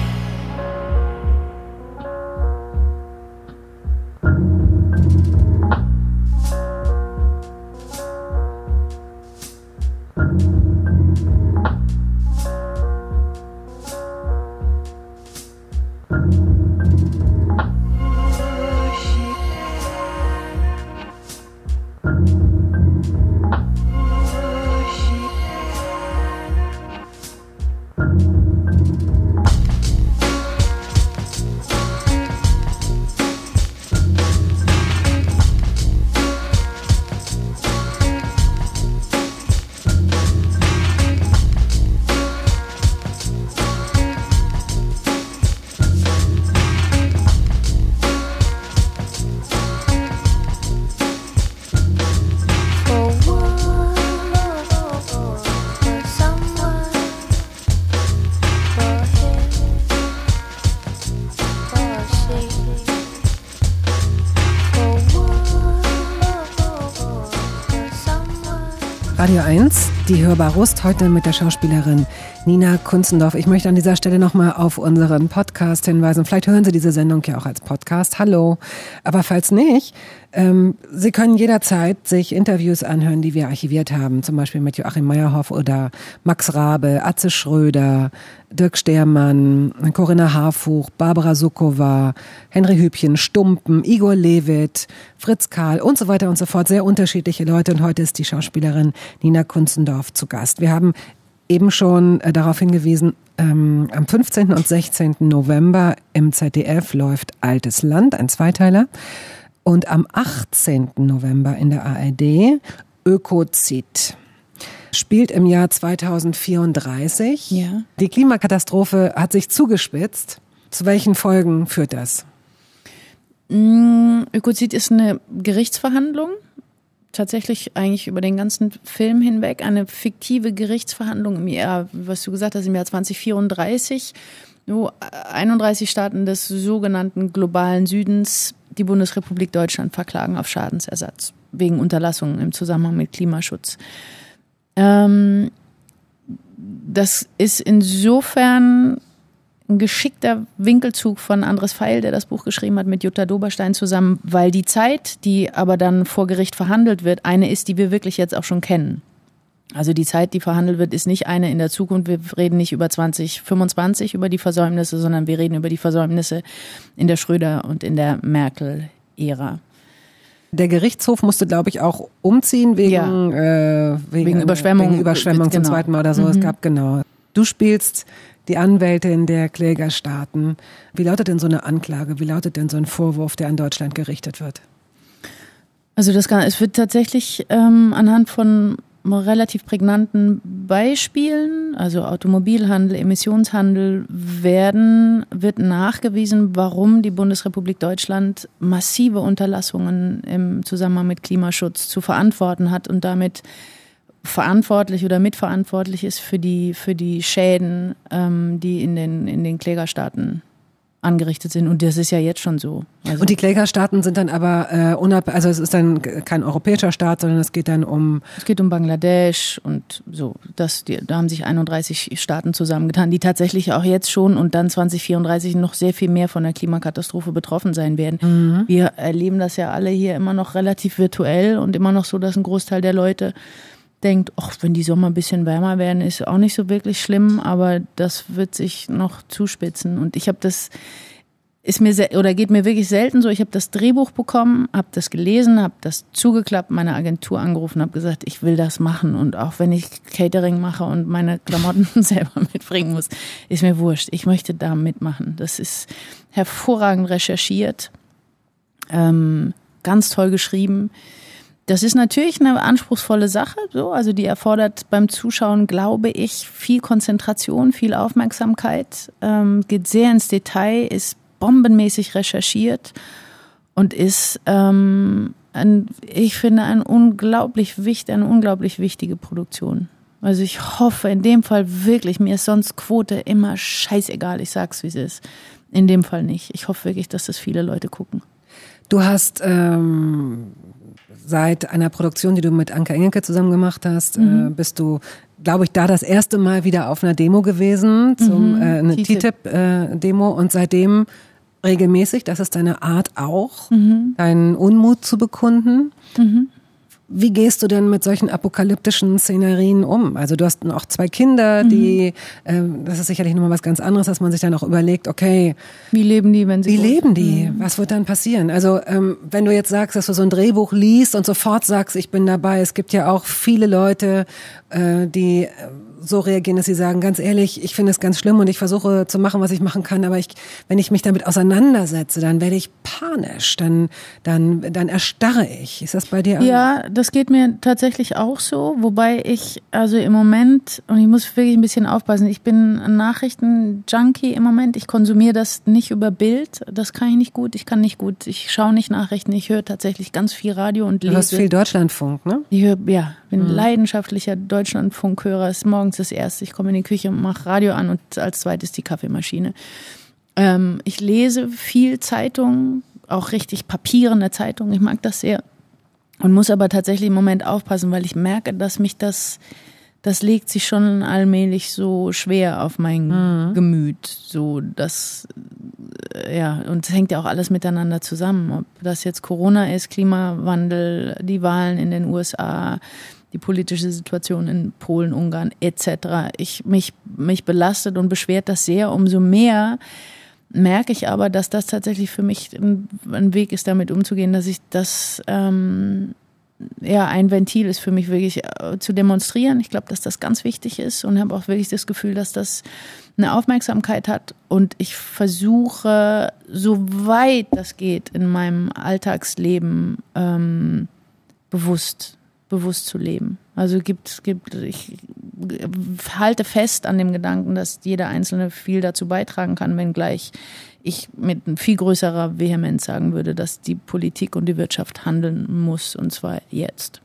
Radio 1, die Hörbar Brust, heute mit der Schauspielerin Nina Kunzendorf. Ich möchte an dieser Stelle nochmal auf unseren Podcast hinweisen. Vielleicht hören Sie diese Sendung ja auch als Podcast. Hallo. Aber falls nicht, Sie können jederzeit sich Interviews anhören, die wir archiviert haben. Zum Beispiel mit Joachim Meyerhoff oder Max Rabe, Atze Schröder, Dirk Stermann, Corinna Harfuch, Barbara Sukowa, Henry Hübchen, Stumpen, Igor Levit, Fritz Karl und so weiter und so fort. Sehr unterschiedliche Leute. Und heute ist die Schauspielerin Nina Kunzendorf zu Gast. Wir haben eben schon darauf hingewiesen, am 15. und 16. November im ZDF läuft Altes Land, ein Zweiteiler. Und am 18. November in der ARD Ökozid. Spielt im Jahr 2034. Ja. Die Klimakatastrophe hat sich zugespitzt. Zu welchen Folgen führt das? Ökozid ist eine Gerichtsverhandlung. Tatsächlich eigentlich über den ganzen Film hinweg eine fiktive Gerichtsverhandlung im Jahr, was du gesagt hast, im Jahr 2034. Wo 31 Staaten des sogenannten globalen Südens die Bundesrepublik Deutschland verklagen auf Schadensersatz. wegen Unterlassungen im Zusammenhang mit Klimaschutz. Das ist insofern ein geschickter Winkelzug von Andres Feil, der das Buch geschrieben hat, mit Jutta Doberstein zusammen, weil die Zeit, die aber dann vor Gericht verhandelt wird, eine ist, die wir wirklich jetzt auch schon kennen. Also die Zeit, die verhandelt wird, ist nicht eine in der Zukunft. Wir reden nicht über 2025 über die Versäumnisse, sondern wir reden über die Versäumnisse in der Schröder- und in der Merkel-Ära. Der Gerichtshof musste, glaube ich, auch umziehen wegen Überschwemmung. Wegen Überschwemmung zum zweiten Mal oder so. Es gab, genau. Du spielst die Anwältin der Klägerstaaten. Wie lautet denn so eine Anklage? Wie lautet denn so ein Vorwurf, der an Deutschland gerichtet wird? Also es wird tatsächlich anhand von relativ prägnanten Beispielen, also Automobilhandel, Emissionshandel, wird nachgewiesen, warum die Bundesrepublik Deutschland massive Unterlassungen im Zusammenhang mit Klimaschutz zu verantworten hat und damit verantwortlich oder mitverantwortlich ist für die Schäden, die in den Klägerstaaten angerichtet sind. Und das ist ja jetzt schon so. Also und die Klägerstaaten sind dann aber also es ist dann kein europäischer Staat, sondern es geht dann um... Es geht um Bangladesch und so. Da haben sich 31 Staaten zusammengetan, die tatsächlich auch jetzt schon und dann 2034 noch sehr viel mehr von der Klimakatastrophe betroffen sein werden. Mhm. Wir erleben das ja alle hier immer noch relativ virtuell und immer noch so, dass ein Großteil der Leute denkt, ach, wenn die Sommer ein bisschen wärmer werden, ist auch nicht so wirklich schlimm, aber das wird sich noch zuspitzen. Und ich habe geht mir wirklich selten so, ich habe das Drehbuch bekommen, habe das gelesen, habe das zugeklappt, meine Agentur angerufen, habe gesagt, ich will das machen und auch wenn ich Catering mache und meine Klamotten selber mitbringen muss, ist mir wurscht. Ich möchte da mitmachen. Das ist hervorragend recherchiert, ganz toll geschrieben. Das ist natürlich eine anspruchsvolle Sache, so, also die erfordert beim Zuschauen, glaube ich, viel Konzentration, viel Aufmerksamkeit, geht sehr ins Detail, ist bombenmäßig recherchiert und ist, ich finde, eine unglaublich wichtige Produktion. Also ich hoffe in dem Fall wirklich, mir ist sonst Quote immer scheißegal, ich sag's wie es ist. In dem Fall nicht. Ich hoffe wirklich, dass das viele Leute gucken. Du hast seit einer Produktion, die du mit Anke Engelke zusammen gemacht hast, bist du, glaube ich, da das erste Mal wieder auf einer Demo gewesen, eine TTIP-Demo und seitdem regelmäßig, das ist deine Art auch, deinen Unmut zu bekunden. Wie gehst du denn mit solchen apokalyptischen Szenerien um? Also du hast auch 2 Kinder, die, das ist sicherlich nochmal was ganz anderes, dass man sich dann auch überlegt, okay. Wie leben die, wenn sie leben die? Was wird dann passieren? Also wenn du jetzt sagst, dass du so ein Drehbuch liest und sofort sagst, ich bin dabei, es gibt ja auch viele Leute, die so reagieren, dass sie sagen, ganz ehrlich, ich finde es ganz schlimm und ich versuche zu machen, was ich machen kann, aber wenn ich mich damit auseinandersetze, dann werde ich panisch, dann erstarre ich. Ist das bei dir auch? Ja, das geht mir tatsächlich auch so, wobei ich also im Moment, und ich muss wirklich ein bisschen aufpassen, ich bin ein Nachrichten-Junkie im Moment, ich konsumiere das nicht über Bild, das kann ich nicht gut, ich schaue nicht Nachrichten, ich höre tatsächlich ganz viel Radio und lese. Du hörst viel Deutschlandfunk, ne? Ich bin leidenschaftlicher Deutschlandfunkhörer, ist morgens das Erste, ich komme in die Küche und mache Radio an und als zweites die Kaffeemaschine. Ich lese viel Zeitung, auch richtig papierende Zeitung, ich mag das sehr und muss aber tatsächlich im Moment aufpassen, weil ich merke, dass mich das legt sich schon allmählich so schwer auf mein Gemüt, so dass, und es hängt ja auch alles miteinander zusammen, ob das jetzt Corona ist, Klimawandel, die Wahlen in den USA, die politische Situation in Polen, Ungarn etc. Mich belastet und beschwert das sehr. Umso mehr merke ich aber, dass das tatsächlich für mich ein Weg ist, damit umzugehen, dass ich das ein Ventil ist für mich wirklich zu demonstrieren. Ich glaube, dass das ganz wichtig ist und habe auch wirklich das Gefühl, dass das eine Aufmerksamkeit hat. Und ich versuche, soweit das geht, in meinem Alltagsleben bewusst zu leben. Also ich halte fest an dem Gedanken, dass jeder Einzelne viel dazu beitragen kann, wenngleich ich mit viel größerer Vehemenz sagen würde, dass die Politik und die Wirtschaft handeln muss, und zwar jetzt.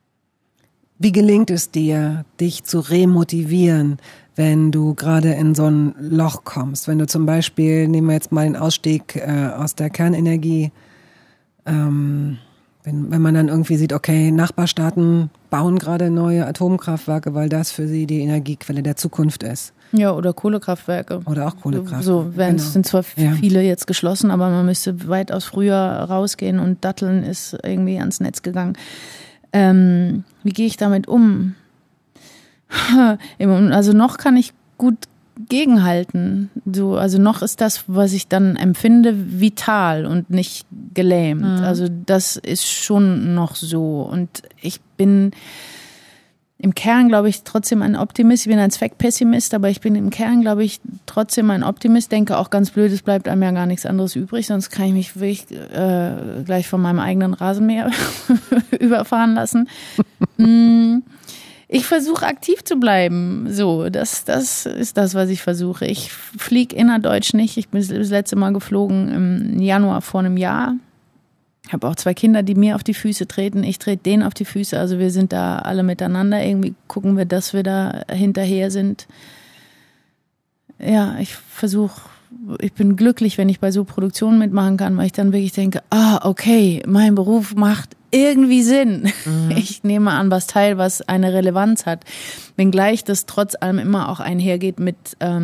Wie gelingt es dir, dich zu remotivieren, wenn du gerade in so ein Loch kommst? Wenn du zum Beispiel, nehmen wir jetzt mal den Ausstieg aus der Kernenergie, Wenn man dann irgendwie sieht, okay, Nachbarstaaten bauen gerade neue Atomkraftwerke, weil das für sie die Energiequelle der Zukunft ist. Ja, oder Kohlekraftwerke. Oder auch Kohlekraftwerke. So, sind zwar viele jetzt geschlossen, aber man müsste weitaus früher rausgehen und Datteln ist irgendwie ans Netz gegangen. Wie gehe ich damit um? Also noch kann ich gut gegenhalten. So, also noch ist das, was ich dann empfinde, vital und nicht gelähmt. Also das ist schon noch so. Und ich bin im Kern, glaube ich, trotzdem ein Optimist. Ich bin ein Zweckpessimist, aber ich bin im Kern, glaube ich, trotzdem ein Optimist. Denke auch ganz blöd, es bleibt einem ja gar nichts anderes übrig, sonst kann ich mich wirklich gleich von meinem eigenen Rasenmäher überfahren lassen. Ich versuche aktiv zu bleiben. So, das ist das, was ich versuche. Ich fliege innerdeutsch nicht. Ich bin das letzte Mal geflogen im Januar vor einem Jahr. Ich habe auch 2 Kinder, die mir auf die Füße treten. Ich trete denen auf die Füße. Also wir sind da alle miteinander. Irgendwie gucken wir, dass wir da hinterher sind. Ja, ich bin glücklich, wenn ich bei so Produktionen mitmachen kann, weil ich dann wirklich denke, okay, mein Beruf macht irgendwie Sinn. Ich nehme an was teil, was eine Relevanz hat. Wenngleich das trotz allem immer auch einhergeht mit,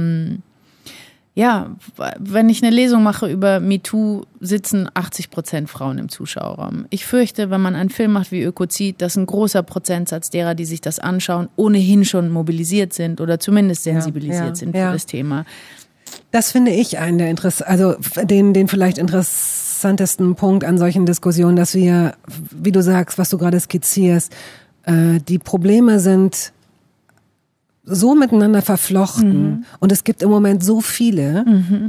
wenn ich eine Lesung mache über MeToo, sitzen 80% Frauen im Zuschauerraum. Ich fürchte, wenn man einen Film macht wie Ökozid, dass ein großer Prozentsatz derer, die sich das anschauen, ohnehin schon mobilisiert sind oder zumindest sensibilisiert sind für das Thema. Das finde ich einen der den vielleicht interessantesten Punkt an solchen Diskussionen, dass wir, wie du sagst, was du gerade skizzierst, die Probleme sind so miteinander verflochten und es gibt im Moment so viele,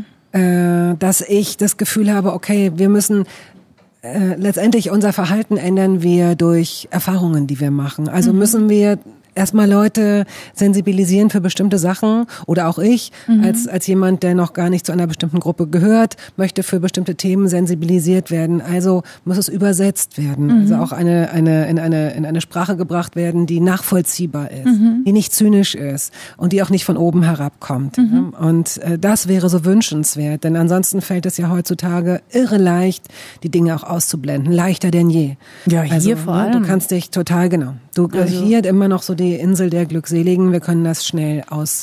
dass ich das Gefühl habe, okay, wir müssen letztendlich unser Verhalten ändern wir durch Erfahrungen, die wir machen. Also müssen wir erstmal Leute sensibilisieren für bestimmte Sachen oder auch ich als jemand, der noch gar nicht zu einer bestimmten Gruppe gehört, möchte für bestimmte Themen sensibilisiert werden. Also muss es übersetzt werden. Also auch in eine Sprache gebracht werden, die nachvollziehbar ist, die nicht zynisch ist und die auch nicht von oben herabkommt. Und das wäre so wünschenswert, denn ansonsten fällt es ja heutzutage irre leicht, die Dinge auch auszublenden. Leichter denn je. Ja, hier also, vor allem. Du kannst dich total, hier immer noch so die Insel der Glückseligen, wir können das schnell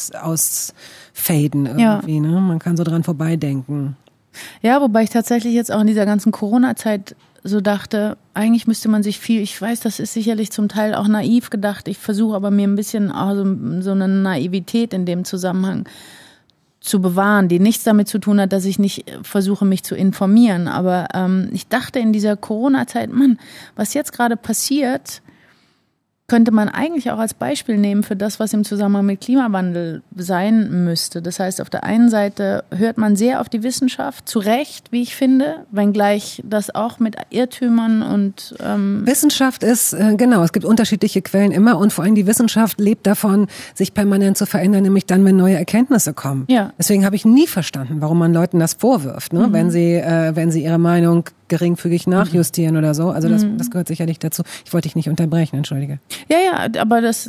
ausfaden irgendwie, ne? Man kann so dran vorbeidenken. Ja, wobei ich tatsächlich jetzt auch in dieser ganzen Corona-Zeit so dachte, eigentlich müsste man sich ich weiß, das ist sicherlich zum Teil auch naiv gedacht, ich versuche aber mir ein bisschen auch so eine Naivität in dem Zusammenhang zu bewahren, die nichts damit zu tun hat, dass ich nicht versuche, mich zu informieren, aber ich dachte in dieser Corona-Zeit, was jetzt gerade passiert, könnte man eigentlich auch als Beispiel nehmen für das, was im Zusammenhang mit Klimawandel sein müsste. Das heißt, auf der einen Seite hört man sehr auf die Wissenschaft, zu Recht, wie ich finde, wenngleich das auch mit Irrtümern und Wissenschaft ist, es gibt unterschiedliche Quellen immer und vor allem die Wissenschaft lebt davon, sich permanent zu verändern, nämlich dann, wenn neue Erkenntnisse kommen. Ja. Deswegen habe ich nie verstanden, warum man Leuten das vorwirft, ne? Wenn sie ihre Meinung geringfügig nachjustieren oder so. Also das gehört sicherlich dazu. Ich wollte dich nicht unterbrechen, entschuldige. Ja, aber das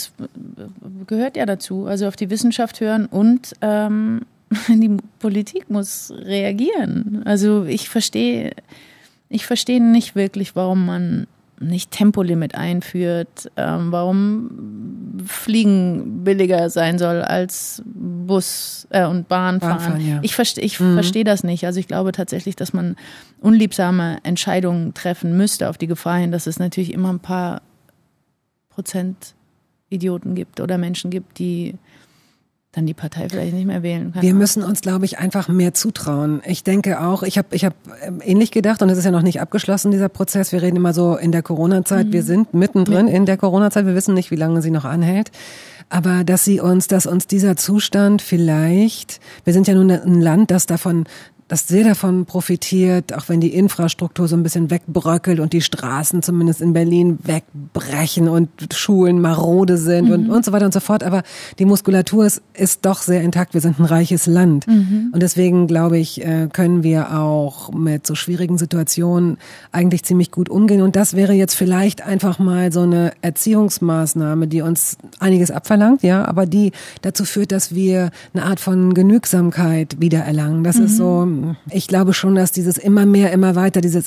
gehört ja dazu. Also auf die Wissenschaft hören und die Politik muss reagieren. Also ich verstehe nicht wirklich, warum man nicht Tempolimit einführt, warum Fliegen billiger sein soll als Bus und Bahn fahren. Ja. Ich verstehe das nicht. Also ich glaube tatsächlich, dass man unliebsame Entscheidungen treffen müsste auf die Gefahr hin, dass es natürlich immer ein paar Prozent Idioten gibt oder Menschen gibt, die dann die Partei vielleicht nicht mehr wählen kann. Wir müssen uns, glaube ich, einfach mehr zutrauen. Ich denke auch, ich hab ähnlich gedacht und es ist ja noch nicht abgeschlossen, dieser Prozess. Wir reden immer so in der Corona-Zeit. Wir sind mittendrin in der Corona-Zeit. Wir wissen nicht, wie lange sie noch anhält. Aber dass uns dieser Zustand vielleicht, wir sind ja nun ein Land, das sehr davon profitiert, auch wenn die Infrastruktur so ein bisschen wegbröckelt und die Straßen zumindest in Berlin wegbrechen und Schulen marode sind und so weiter und so fort. Aber die Muskulatur ist doch sehr intakt. Wir sind ein reiches Land. Und deswegen, glaube ich, können wir auch mit so schwierigen Situationen eigentlich ziemlich gut umgehen. Und das wäre jetzt vielleicht einfach mal so eine Erziehungsmaßnahme, die uns einiges abverlangt, ja, aber die dazu führt, dass wir eine Art von Genügsamkeit wiedererlangen. Das ist so, ich glaube schon, dass dieses immer mehr, immer weiter, dieses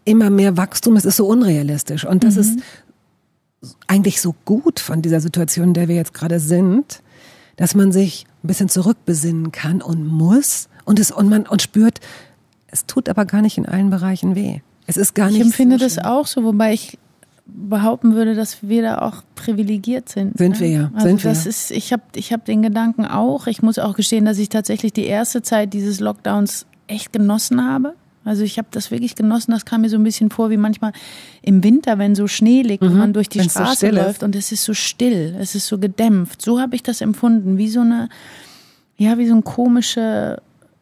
immer mehr Wachstum, es ist so unrealistisch. Und das ist eigentlich so gut von dieser Situation, in der wir jetzt gerade sind, dass man sich ein bisschen zurückbesinnen kann und muss und man spürt, es tut aber gar nicht in allen Bereichen weh. Es ist gar nicht. Ich empfinde so das auch so, wobei ich behaupten würde, dass wir da auch privilegiert sind. Sind wir ja. Also sind wir. das ist, ich hab den Gedanken auch. Ich muss auch gestehen, dass ich tatsächlich die erste Zeit dieses Lockdowns echt genossen habe. Also ich habe das wirklich genossen. Das kam mir so ein bisschen vor wie manchmal im Winter, wenn so Schnee liegt und man durch die Straße läuft und es ist so still, es ist so gedämpft. So habe ich das empfunden, wie so eine, ja, wie so ein komische,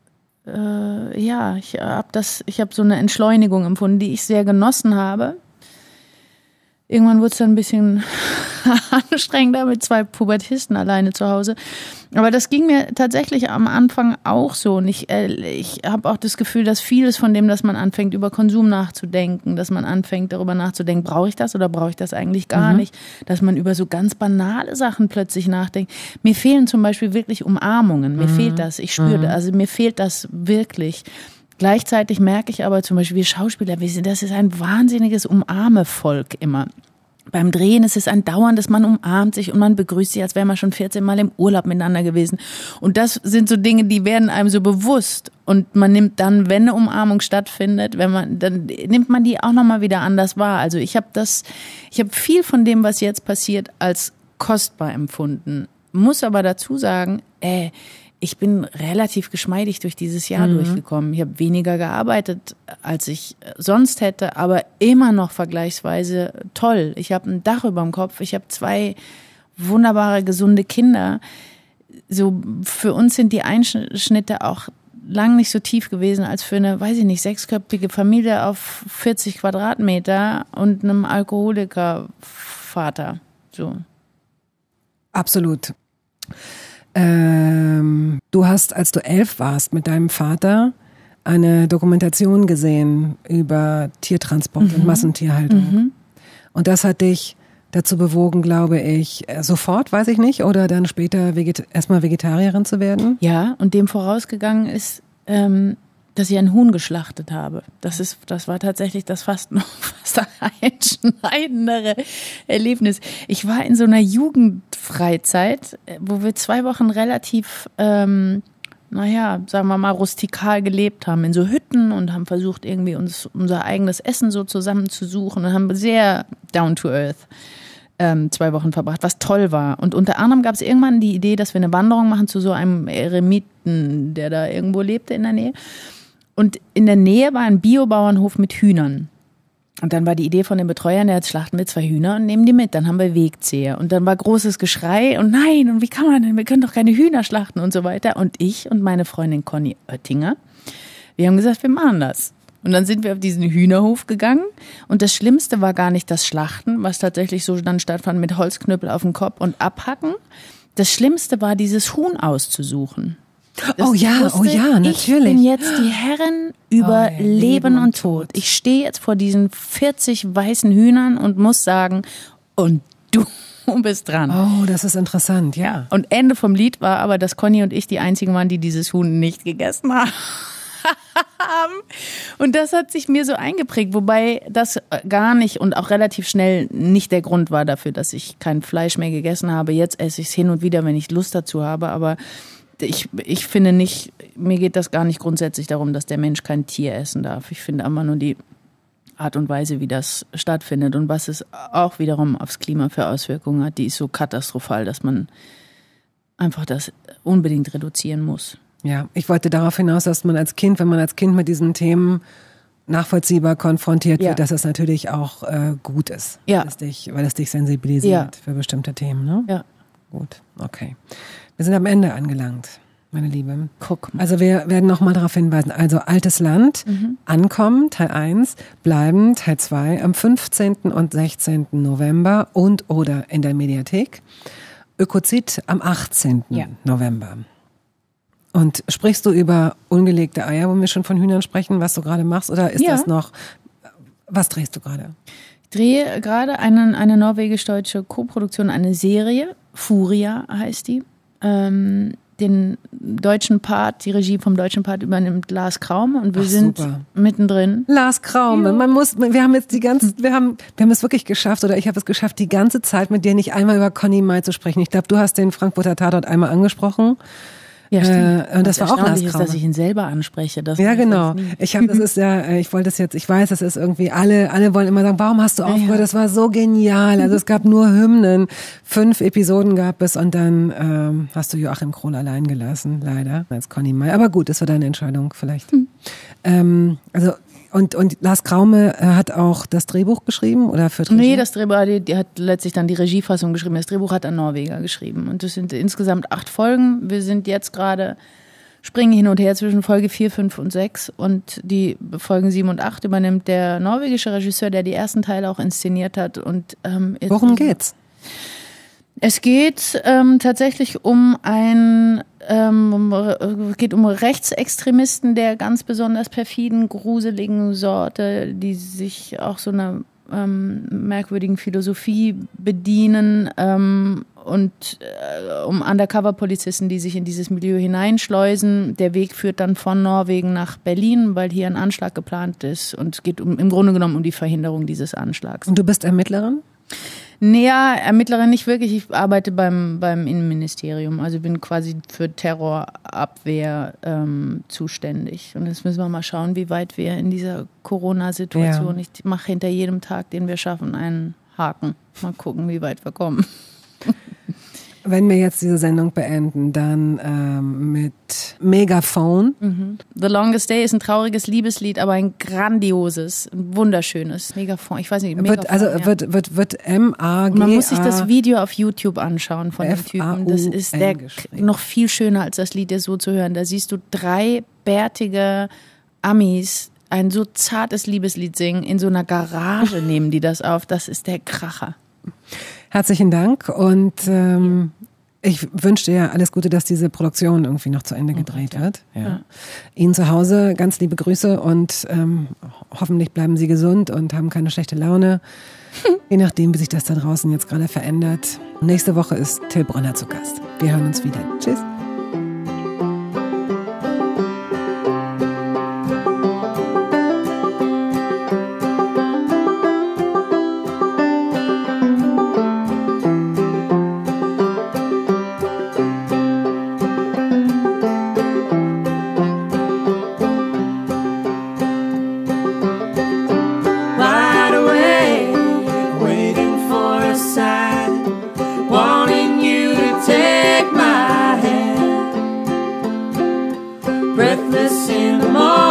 ich habe so eine Entschleunigung empfunden, die ich sehr genossen habe. Irgendwann wurde es dann ein bisschen anstrengender mit 2 Pubertisten alleine zu Hause. Aber das ging mir tatsächlich am Anfang auch so. Und ich habe auch das Gefühl, dass vieles von dem, dass man anfängt, über Konsum nachzudenken, dass man anfängt, darüber nachzudenken, brauche ich das oder brauche ich das eigentlich gar nicht, dass man über so ganz banale Sachen plötzlich nachdenkt. Mir fehlen zum Beispiel wirklich Umarmungen. Mir fehlt das. Ich spüre das. Also mir fehlt das wirklich. Gleichzeitig merke ich aber zum Beispiel, wir Schauspieler, das ist ein wahnsinniges Umarme-Volk immer. Beim Drehen ist es ein dauerndes, man umarmt sich und man begrüßt sich, als wäre man schon 14 Mal im Urlaub miteinander gewesen. Und das sind so Dinge, die werden einem so bewusst. Und man nimmt dann, wenn eine Umarmung stattfindet, dann nimmt man die auch nochmal wieder anders wahr. Also ich habe viel von dem, was jetzt passiert, als kostbar empfunden. Muss aber dazu sagen, ich bin relativ geschmeidig durch dieses Jahr durchgekommen. Ich habe weniger gearbeitet, als ich sonst hätte, aber immer noch vergleichsweise toll. Ich habe ein Dach über dem Kopf, ich habe 2 wunderbare, gesunde Kinder. So für uns sind die Einschnitte auch lang nicht so tief gewesen als für eine, 6-köpfige Familie auf 40 Quadratmeter und einem Alkoholikervater. So. Absolut. Du hast, als du 11 warst, mit deinem Vater eine Dokumentation gesehen über Tiertransport und Massentierhaltung. Und das hat dich dazu bewogen, glaube ich, sofort, weiß ich nicht, oder dann später erstmal Vegetarierin zu werden? Ja, und dem vorausgegangen ist, dass ich ein Huhn geschlachtet habe. Das war tatsächlich das fast einschneidendere Erlebnis. Ich war in so einer Jugendfreizeit, wo wir 2 Wochen relativ, sagen wir mal, rustikal gelebt haben, in so Hütten und haben versucht, irgendwie unser eigenes Essen so zusammenzusuchen und haben sehr down to earth 2 Wochen verbracht, was toll war. Und unter anderem gab es irgendwann die Idee, dass wir eine Wanderung machen zu so einem Eremiten, der da irgendwo lebte in der Nähe. Und in der Nähe war ein Biobauernhof mit Hühnern. Und dann war die Idee von den Betreuern, jetzt schlachten wir 2 Hühner und nehmen die mit. Dann haben wir Wegzeher. Und dann war großes Geschrei und nein, und wie kann man denn, wir können doch keine Hühner schlachten und so weiter. Und ich und meine Freundin Conny Oettinger, wir haben gesagt, wir machen das. Und dann sind wir auf diesen Hühnerhof gegangen. Und das Schlimmste war gar nicht das Schlachten, was tatsächlich so dann stattfand mit Holzknüppel auf dem Kopf und abhacken. Das Schlimmste war, dieses Huhn auszusuchen. Oh ja, natürlich. Ich bin jetzt die Herrin über Leben und Tod. Ich stehe jetzt vor diesen 40 weißen Hühnern und muss sagen, und du bist dran. Oh, das ist interessant, ja. Und Ende vom Lied war aber, dass Conny und ich die einzigen waren, die dieses Huhn nicht gegessen haben. Und das hat sich mir so eingeprägt, wobei das gar nicht und auch relativ schnell nicht der Grund war dafür, dass ich kein Fleisch mehr gegessen habe. Jetzt esse ich es hin und wieder, wenn ich Lust dazu habe, aber ich finde nicht, mir geht das gar nicht grundsätzlich darum, dass der Mensch kein Tier essen darf. Ich finde immer nur die Art und Weise, wie das stattfindet und was es auch wiederum aufs Klima für Auswirkungen hat, die ist so katastrophal, dass man einfach das unbedingt reduzieren muss. Ja, ich wollte darauf hinaus, dass man als Kind, wenn man als Kind mit diesen Themen nachvollziehbar konfrontiert wird, dass es natürlich auch gut ist, weil es dich sensibilisiert für bestimmte Themen. Ne? Ja. Gut, okay. Wir sind am Ende angelangt, meine Liebe. Guck mal. Also wir werden nochmal darauf hinweisen. Also Altes Land, Ankommen, Teil 1, Bleiben, Teil 2, am 15. und 16. November und oder in der Mediathek. Ökozid am 18. November. Und sprichst du über ungelegte Eier, wo wir schon von Hühnern sprechen, was du gerade machst? Oder ist das noch, was drehst du gerade? Ich drehe gerade eine norwegisch-deutsche Koproduktion, eine Serie, Furia heißt die. den deutschen Part, die Regie vom deutschen Part übernimmt Lars Kraume und wir sind super. mittendrin. Lars Kraume, wir haben jetzt wir haben es wirklich geschafft, oder ich habe es geschafft, die ganze Zeit mit dir nicht einmal über Conny Mai zu sprechen. Ich glaube, du hast den Frankfurter Tatort einmal angesprochen. Ja, stimmt. Und das war auch Lars Kraume. Ist, dass ich ihn selber anspreche. Ja, genau. Ich weiß, es ist irgendwie, alle wollen immer sagen, warum hast du aufgehört? Das war so genial. Also es gab nur Hymnen. 5 Episoden gab es und dann hast du Joachim Krohl allein gelassen, leider, als Conny Mai. Aber gut, das war deine Entscheidung vielleicht. Und Lars Kraume hat auch das Drehbuch geschrieben oder für Nee, das Drehbuch, die hat letztlich dann die Regiefassung geschrieben. Das Drehbuch hat ein Norweger geschrieben. Und das sind insgesamt 8 Folgen. Wir sind jetzt gerade, springen hin und her zwischen Folge 4, 5 und 6. Und die Folgen 7 und 8 übernimmt der norwegische Regisseur, der die ersten Teile auch inszeniert hat. Und worum geht's? Es geht tatsächlich um geht um Rechtsextremisten der ganz besonders perfiden, gruseligen Sorte, die sich auch so einer merkwürdigen Philosophie bedienen und um Undercover-Polizisten, die sich in dieses Milieu hineinschleusen. Der Weg führt dann von Norwegen nach Berlin, weil hier ein Anschlag geplant ist und es geht im Grunde genommen um die Verhinderung dieses Anschlags. Und du bist Ermittlerin? Naja, Ermittlerin nicht wirklich. Ich arbeite beim Innenministerium. Also bin quasi für Terrorabwehr zuständig. Und jetzt müssen wir mal schauen, wie weit wir in dieser Corona-Situation. Ja. Ich mache hinter jedem Tag, den wir schaffen, einen Haken. Mal gucken, wie weit wir kommen. Wenn wir jetzt diese Sendung beenden, dann mit Megaphone. The Longest Day ist ein trauriges Liebeslied, aber ein grandioses, ein wunderschönes Megaphone. Ich weiß nicht, Megaphone, wird M-A-G-A. Man muss sich das Video auf YouTube anschauen von dem Typen. Das ist noch viel schöner als das Lied, so zu hören. Da siehst du 3 bärtige Amis ein so zartes Liebeslied singen. In so einer Garage nehmen die das auf. Das ist der Kracher. Herzlichen Dank und ich wünsche dir alles Gute, dass diese Produktion irgendwie noch zu Ende gedreht wird. Ja. Ihnen zu Hause ganz liebe Grüße und hoffentlich bleiben Sie gesund und haben keine schlechte Laune, je nachdem, wie sich das da draußen jetzt gerade verändert. Nächste Woche ist Till Brönner zu Gast. Wir hören uns wieder. Tschüss. Breathless in the morning.